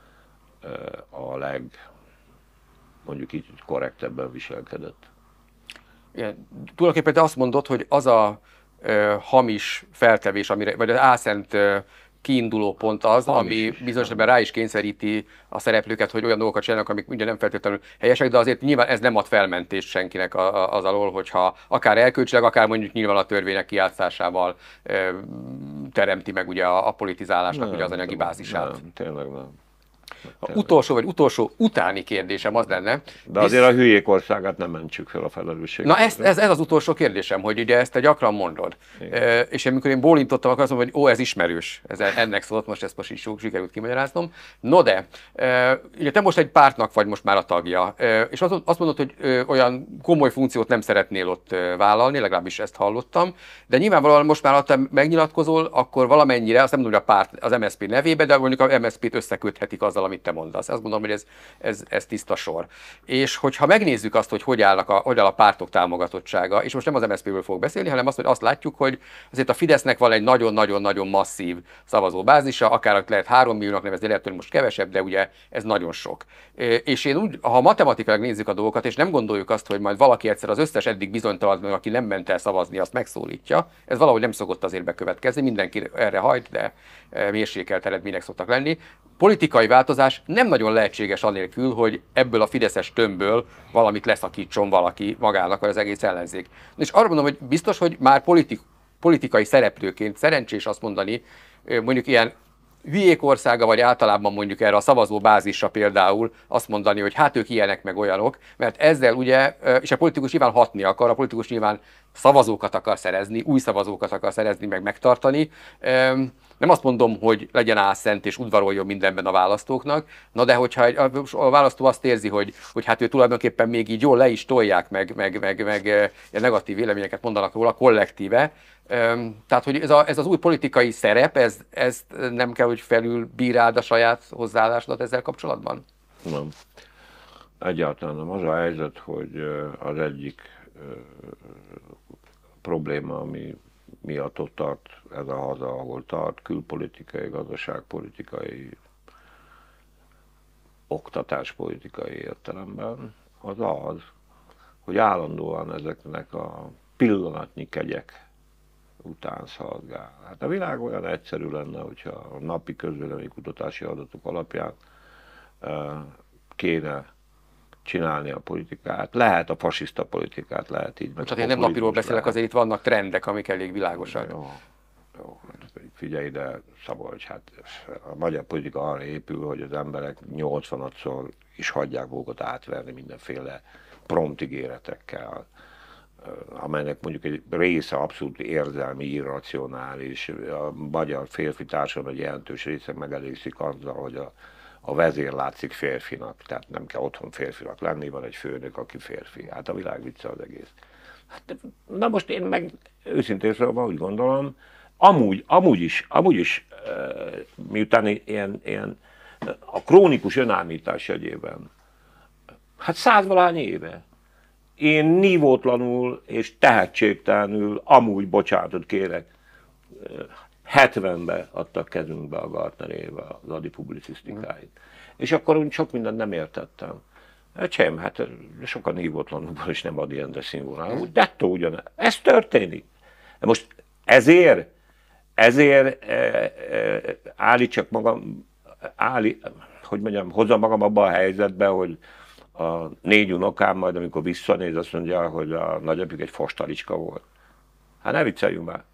a leg, mondjuk így korrektebben viselkedett. Igen. Tulajdonképpen te azt mondod, hogy az a ö, hamis feltevés, amire, vagy az álszent ö, kiinduló pont az, hamis ami is, bizonyos ebben rá is kényszeríti a szereplőket, hogy olyan dolgokat csinálnak, amik ugye nem feltétlenül helyesek, de azért nyilván ez nem ad felmentést senkinek az alól, hogyha akár elkölcsileg, akár mondjuk nyilván a törvények kijátszásával ö, teremti meg ugye a, a politizálásnak nem, ugye az anyagi bázisát. Nem, tényleg nem. A utolsó vagy utolsó utáni kérdésem az lenne. De azért a hülyék országát nem mentsük fel a felelősséget. Na ez, ez, ez az utolsó kérdésem, hogy ugye ezt te gyakran mondod. E, és amikor én bólintottam, akkor azt mondom, hogy ó, ez ismerős. Ez ennek szólt, most ezt most is sikerült kimagyaráznom. No de, e, ugye te most egy pártnak vagy most már a tagja, e, és azt, azt mondod, hogy e, olyan komoly funkciót nem szeretnél ott e, vállalni, legalábbis ezt hallottam, de nyilvánvalóan most már, ha te megnyilatkozol, akkor valamennyire, azt nem mondom, hogy a párt az em es zé pé nevébe, de mondjuk a em es zé pét összeköthetik azzal, amit te mondasz. Azt gondolom, hogy ez, ez, ez tiszta sor. És hogyha megnézzük azt, hogy hogy, állnak a, hogy áll a pártok támogatottsága, és most nem az em es zé péből fogok beszélni, hanem azt, hogy azt látjuk, hogy azért a Fidesznek van egy nagyon-nagyon-nagyon masszív szavazóbázisa, akár lehet három milliónak nevezni, lehet, hogy most kevesebb, de ugye ez nagyon sok. És én úgy, ha matematikailag nézzük a dolgokat, és nem gondoljuk azt, hogy majd valaki egyszer az összes eddig bizonytalan, aki nem ment el szavazni, azt megszólítja, ez valahogy nem szokott azért bekövetkezni, mindenki erre hajt, de mérsékelt eredmények szoktak lenni. Politikai változás nem nagyon lehetséges anélkül, hogy ebből a fideszes tömbből valamit leszakítson valaki magának, vagy az egész ellenzék. És arra mondom, hogy biztos, hogy már politik, politikai szereplőként szerencsés azt mondani, mondjuk ilyen hülyék országa, vagy általában mondjuk erre a szavazóbázisra például azt mondani, hogy hát ők ilyenek meg olyanok, mert ezzel ugye, és a politikus nyilván hatni akar, a politikus nyilván szavazókat akar szerezni, új szavazókat akar szerezni, meg megtartani. Nem azt mondom, hogy legyen álszent és udvaroljon mindenben a választóknak, na de hogyha a választó azt érzi, hogy, hogy hát ő tulajdonképpen még így jól le is tolják, meg, meg, meg, meg negatív véleményeket mondanak róla kollektíve, tehát hogy ez, a, ez az új politikai szerep, ez, ezt nem kell, hogy felülbíráld a saját hozzáállásodat ezzel kapcsolatban? Nem. Egyáltalán nem. Az a helyzet, hogy az egyik probléma, ami miatt ott tart ez a haza, ahol tart, külpolitikai, gazdaságpolitikai, oktatáspolitikai értelemben, az az, hogy állandóan ezeknek a pillanatnyi kegyek után szaladgál. Hát a világ olyan egyszerű lenne, hogyha a napi közvéleménykutatási adatok alapján kéne csinálni a politikát. Lehet a fasiszta politikát, lehet így. Csak én nem napiról beszélek, lehet. Azért itt vannak trendek, amik elég világosak. Jó, jó, figyelj ide, Szabolcs, hát a magyar politika arra épül, hogy az emberek nyolcvanszor is hagyják magukat átverni mindenféle prompt ígéretekkel, amelynek mondjuk egy része abszolút érzelmi, irracionális. A magyar férfi társadalom egy jelentős része megelégszik azzal, hogy a A vezér látszik férfinak, tehát nem kell otthon férfinak lenni, van egy főnök, aki férfi. Hát a világ vicce az egész. Hát, na most én meg őszintén szóval úgy gondolom, amúgy, amúgy is, amúgy is miután ilyen, ilyen a krónikus önállítás jegyében, hát százvalány éve, én nívótlanul és tehetségtelenül amúgy bocsánatot kérek, hetvenben adtak kezünkbe a Gartnerébe az Adi publicisztikáit. Mm. És akkor sok mindent nem értettem. Csem, hát sokan hívótlanul is nem Adi Endre színvonalú, de ettől ugyan, ez történik. Most ezért, ezért e, e, állítsak magam, állí, hogy mondjam, hozzam magam abba a helyzetbe, hogy a négy unokám majd, amikor visszanéz, azt mondja, hogy a nagyapjuk egy fostalicska volt. Hát ne vicceljünk már.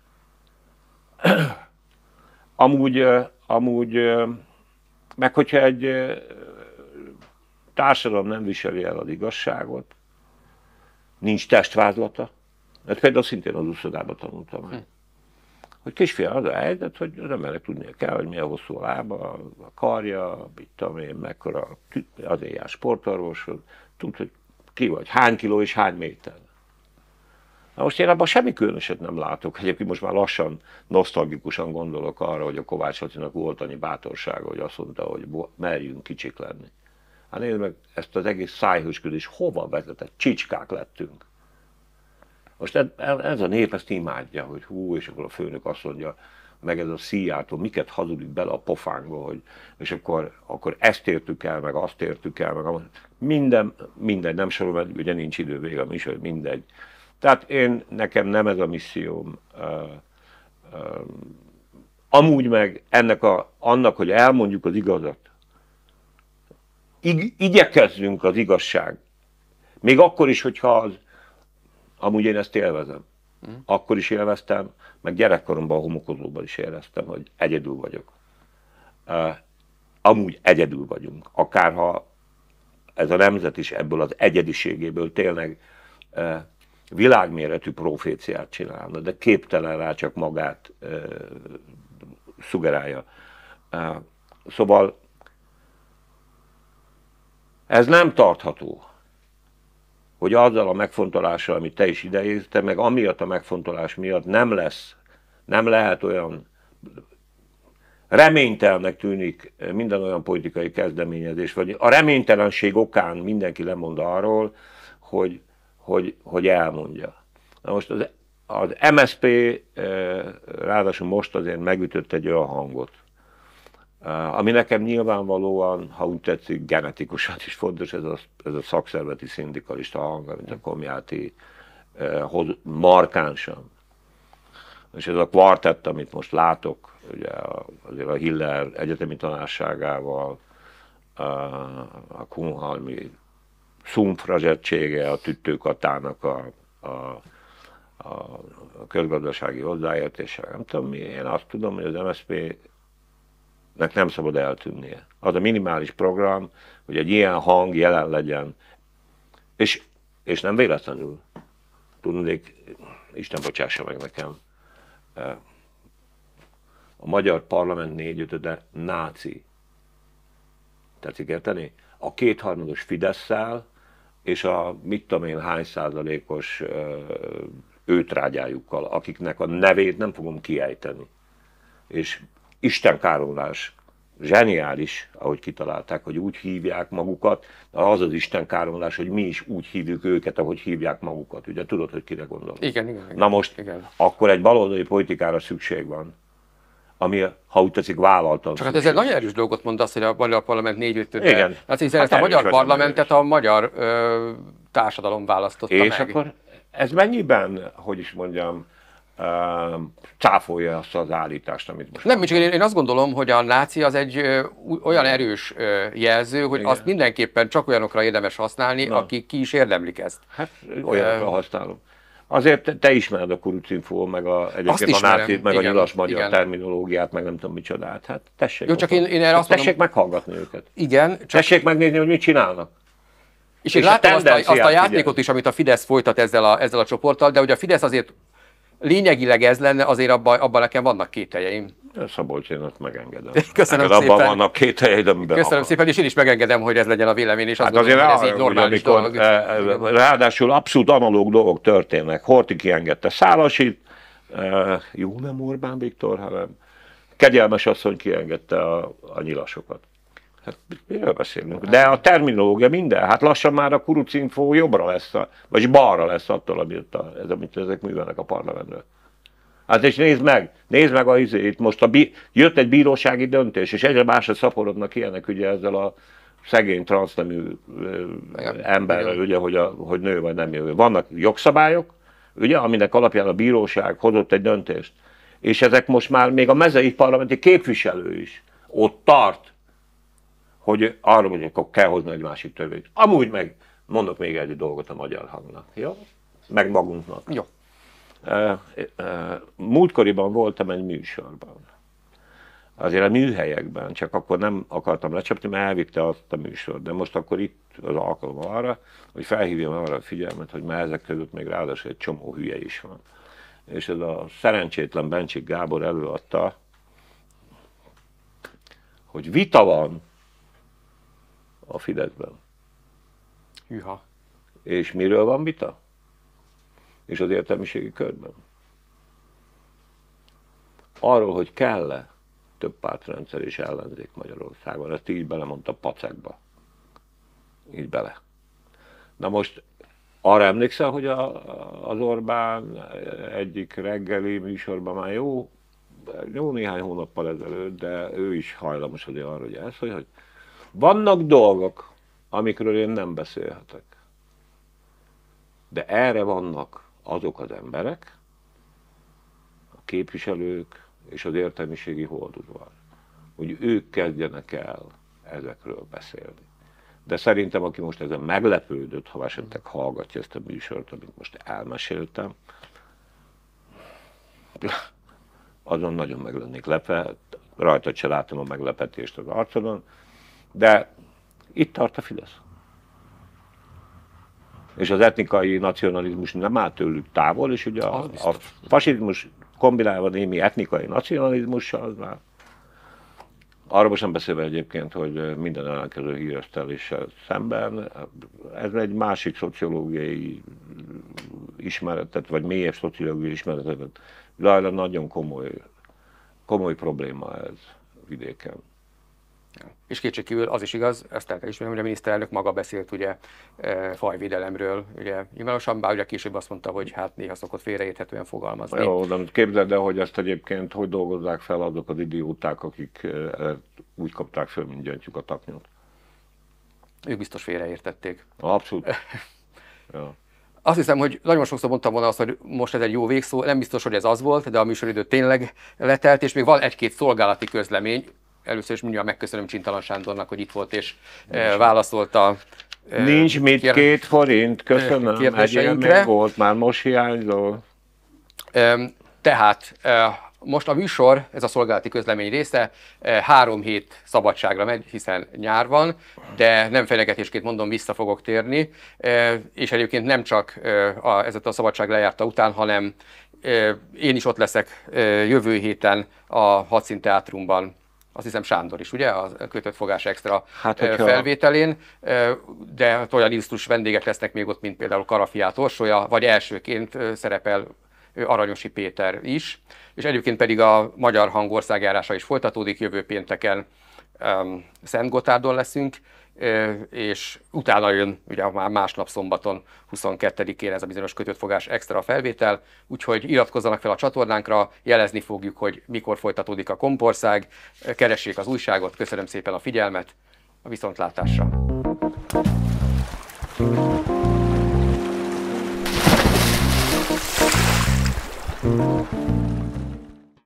Amúgy, amúgy, meg hogyha egy társadalom nem viseli el az igazságot, nincs testvázlata, ezt például szintén az úszodában tanultam meg. Hogy kisfiam, az a helyzet, hogy az embernek tudnia kell, hogy milyen hosszú a lába, a karja, mit tudom én, mekkora, azért jár sportorvoshoz, tud, hogy ki vagy, hány kiló és hány méter. Na most én abban semmi különöset nem látok. Egyébként most már lassan, nosztalgikusan gondolok arra, hogy a Kovács Lacinak volt annyi bátorsága, hogy azt mondta, hogy merjünk kicsik lenni. Hát nézd meg, ezt az egész szájhősködés hova vezetett? Csicskák lettünk. Most ez a nép ezt imádja, hogy hú, és akkor a főnök azt mondja, meg ez a Szijjártó, miket hazudik bele a pofánkba, hogy, és akkor, akkor ezt értük el, meg azt értük el, meg minden, minden, nem sorol, mert ugye nincs idő vége, is, hogy mindegy. Tehát én, nekem nem ez a misszióm. Uh, uh, amúgy meg ennek a, annak, hogy elmondjuk az igazat, Ig, igyekezzünk az igazság. Még akkor is, hogyha az, amúgy én ezt élvezem. Mm. Akkor is élveztem, meg gyerekkoromban a homokozóban is éreztem, hogy egyedül vagyok. Uh, amúgy egyedül vagyunk. Akárha ez a nemzet is ebből az egyediségéből tényleg uh, világméretű proféciát csinálna, de képtelen rá, csak magát uh, szugerálja. Uh, szóval ez nem tartható, hogy azzal a megfontolással, amit te is idejézte, meg amiatt a megfontolás miatt nem lesz, nem lehet olyan reménytelnek tűnik minden olyan politikai kezdeményezés, vagy a reménytelenség okán mindenki lemond arról, hogy, hogy, hogy elmondja. Na most az, az em es zé pé ráadásul most azért megütött egy olyan hangot, ami nekem nyilvánvalóan, ha úgy tetszik, genetikusan is fontos, ez a, ez a szakszervezeti szindikalista hang, mint a Komjáti, hoz markánsan. És ez a kvartett, amit most látok, ugye azért a Hiller egyetemi tanárságával, a Kunhalmi szumfrazsettsége, a Tüttőkatának a, a, a, a közgazdasági hozzáértése, nem tudom mi, én azt tudom, hogy az em es zé pé nek nem szabad eltűnnie. Az a minimális program, hogy egy ilyen hang jelen legyen. És, és nem véletlenül. tudnék, Isten bocsássa meg nekem, a magyar parlament négyötöde náci. Tetszik érteni? A kétharmados Fidesszel és a mit tudom én hány százalékos őtrágyájukkal, akiknek a nevét nem fogom kiejteni. És istenkáromlás, zseniális, ahogy kitalálták, hogy úgy hívják magukat, de az az istenkáromlás, hogy mi is úgy hívjuk őket, ahogy hívják magukat. Ugye tudod, hogy kire gondolom? Igen, igen. igen. Na most, igen. akkor egy baloldali politikára szükség van, ami, ha úgy tetszik, vállaltan. Csak hát ez egy nagyon erős dolgot mondasz, hogy a magyar parlament négy ötöde. Igen. Hát hiszen ezt a magyar parlamentet a magyar ö, társadalom választotta és meg. És akkor ez mennyiben, hogy is mondjam, uh, cáfolja azt az állítást, amit most... Nem, csak én, én azt gondolom, hogy a náci az egy ö, olyan erős ö, jelző, hogy igen. azt mindenképpen csak olyanokra érdemes használni, na. akik ki is érdemlik ezt. Hát olyanokra uh, használom. Azért te, te ismered a Kurucinfo, meg a, egyébként a nácit, meg igen, a nyilas magyar igen. terminológiát, meg nem tudom micsodát. Hát tessék, jó, csak én, én erre azt tessék mondom, meghallgatni őket. Igen. Csak... Tessék megnézni, hogy mit csinálnak. És, és én látom azt a, azt a játékot is, amit a Fidesz folytat ezzel a, ezzel a csoporttal, de hogy a Fidesz azért lényegileg ez lenne, azért abban, abban nekem vannak kételjeim. Szabolcs, én azt megengedem. Köszönöm Neked szépen. Abban vannak kételjeid, amiben Köszönöm akar. szépen, és én is megengedem, hogy ez legyen a vélemény, és azt hát gondolom, azért hogy ez így normális dolog. Ráadásul abszolút analóg dolgok történnek. Horthy kiengedte Szálasit, jó nem Orbán Viktor, hanem Kegyelmes asszony kiengedte a, a nyilasokat. Hát miről beszélünk? De a terminológia minden, hát lassan már a Kurucinfo jobbra lesz, a, vagy balra lesz attól, amit, a, ez, amit ezek művelnek a parlamentről. Hát és nézd meg, nézd meg a izét, most a bí, jött egy bírósági döntés, és egyre másra szaporodnak ilyenek ugye ezzel a szegény transznemű emberrel, ugye, hogy, a, hogy nő vagy nem jövő. Vannak jogszabályok, ugye, aminek alapján a bíróság hozott egy döntést. És ezek most már még a mezei parlamenti képviselő is ott tart, hogy arra mondjuk, akkor kell hozni egy másik törvényt. Amúgy meg mondok még egy dolgot a magyar hangnak, jó? Meg magunknak. Jó. Uh, uh, múltkoriban voltam egy műsorban. Azért a műhelyekben, csak akkor nem akartam lecsapni, mert elvitte azt a műsort. De most akkor itt az alkalom arra, hogy felhívjam arra a figyelmet, hogy már ezek között még ráadásul egy csomó hülye is van. És ez a szerencsétlen Bencsik Gábor előadta, hogy vita van a Fideszben. Hűha. És miről van vita? És az értelmiségi körben. Arról, hogy kell-e több pártrendszer és ellenzék Magyarországon. Ezt így belemondta pacekba. Így bele. Na most arra emlékszel, hogy a, az Orbán egyik reggeli műsorban már jó, jó néhány hónappal ezelőtt, de ő is hajlamos azért arra, hogy ez, hogy, hogy vannak dolgok, amikről én nem beszélhetek. De erre vannak azok az emberek, a képviselők és az értelmiségi holdudvar, hogy ők kezdjenek el ezekről beszélni. De szerintem, aki most ezen meglepődött, ha esetleg hallgatja ezt a műsort, amit most elmeséltem, azon nagyon meg lennék lepve, rajtad se látom a meglepetést az arcodon, de itt tart a Fidesz. És az etnikai nacionalizmus nem áll tőlük távol, és ugye a, a fasizmus kombinálva némi etnikai nacionalizmussal, az már arról most nem beszélve egyébként, hogy minden ellenkező híreszteléssel szemben, ez egy másik szociológiai ismeretet, vagy mélyebb szociológiai ismeretet, de nagyon komoly, komoly probléma ez vidéken. És kétségkívül az is igaz, ezt el kell ismerni, hogy a miniszterelnök maga beszélt ugye fajvédelemről, ugye nyilvánosan, bár ugye később azt mondta, hogy hát néha szokott félreérthetően fogalmazni. Jó, de képzeld el, hogy ezt egyébként hogy dolgozzák fel azok az idióták, akik úgy kapták föl, mint gyöngyük a taknyot. Ők biztos félreértették. Abszolút. Ja. Azt hiszem, hogy nagyon sokszor mondtam volna azt, hogy most ez egy jó végszó, nem biztos, hogy ez az volt, de a műsoridő tényleg letelt, és még van egy-két szolgálati közlemény. Először is mindjárt megköszönöm Csintalan Sándornak, hogy itt volt és e, válaszolta. E, Nincs mit, kér... két forint, köszönöm, egyébként még volt, már most hiányzol. E, tehát e, Most a műsor, ez a szolgálati közlemény része, három hét szabadságra megy, hiszen nyár van, de nem fenyegetésként mondom, vissza fogok térni, és egyébként nem csak a, ez a szabadság lejárta után, hanem én is ott leszek jövő héten a Hadszín Teátrumban, azt hiszem Sándor is, ugye, a Kötött Fogás Extra hát, hogyha... felvételén, de olyan illusztrus vendégek lesznek még ott, mint például Karafiát Orsolya, vagy elsőként szerepel Aranyosi Péter is, és egyébként pedig a Magyar Hang országjárása is folytatódik, jövő pénteken um, Szent Gotárdon leszünk, és utána jön ugye már másnap szombaton huszonkettedikén ez a bizonyos Kötött Fogás Extra felvétel, úgyhogy iratkozzanak fel a csatornánkra, jelezni fogjuk, hogy mikor folytatódik a Kompország, keressék az újságot, köszönöm szépen a figyelmet, a viszontlátásra! Thank you.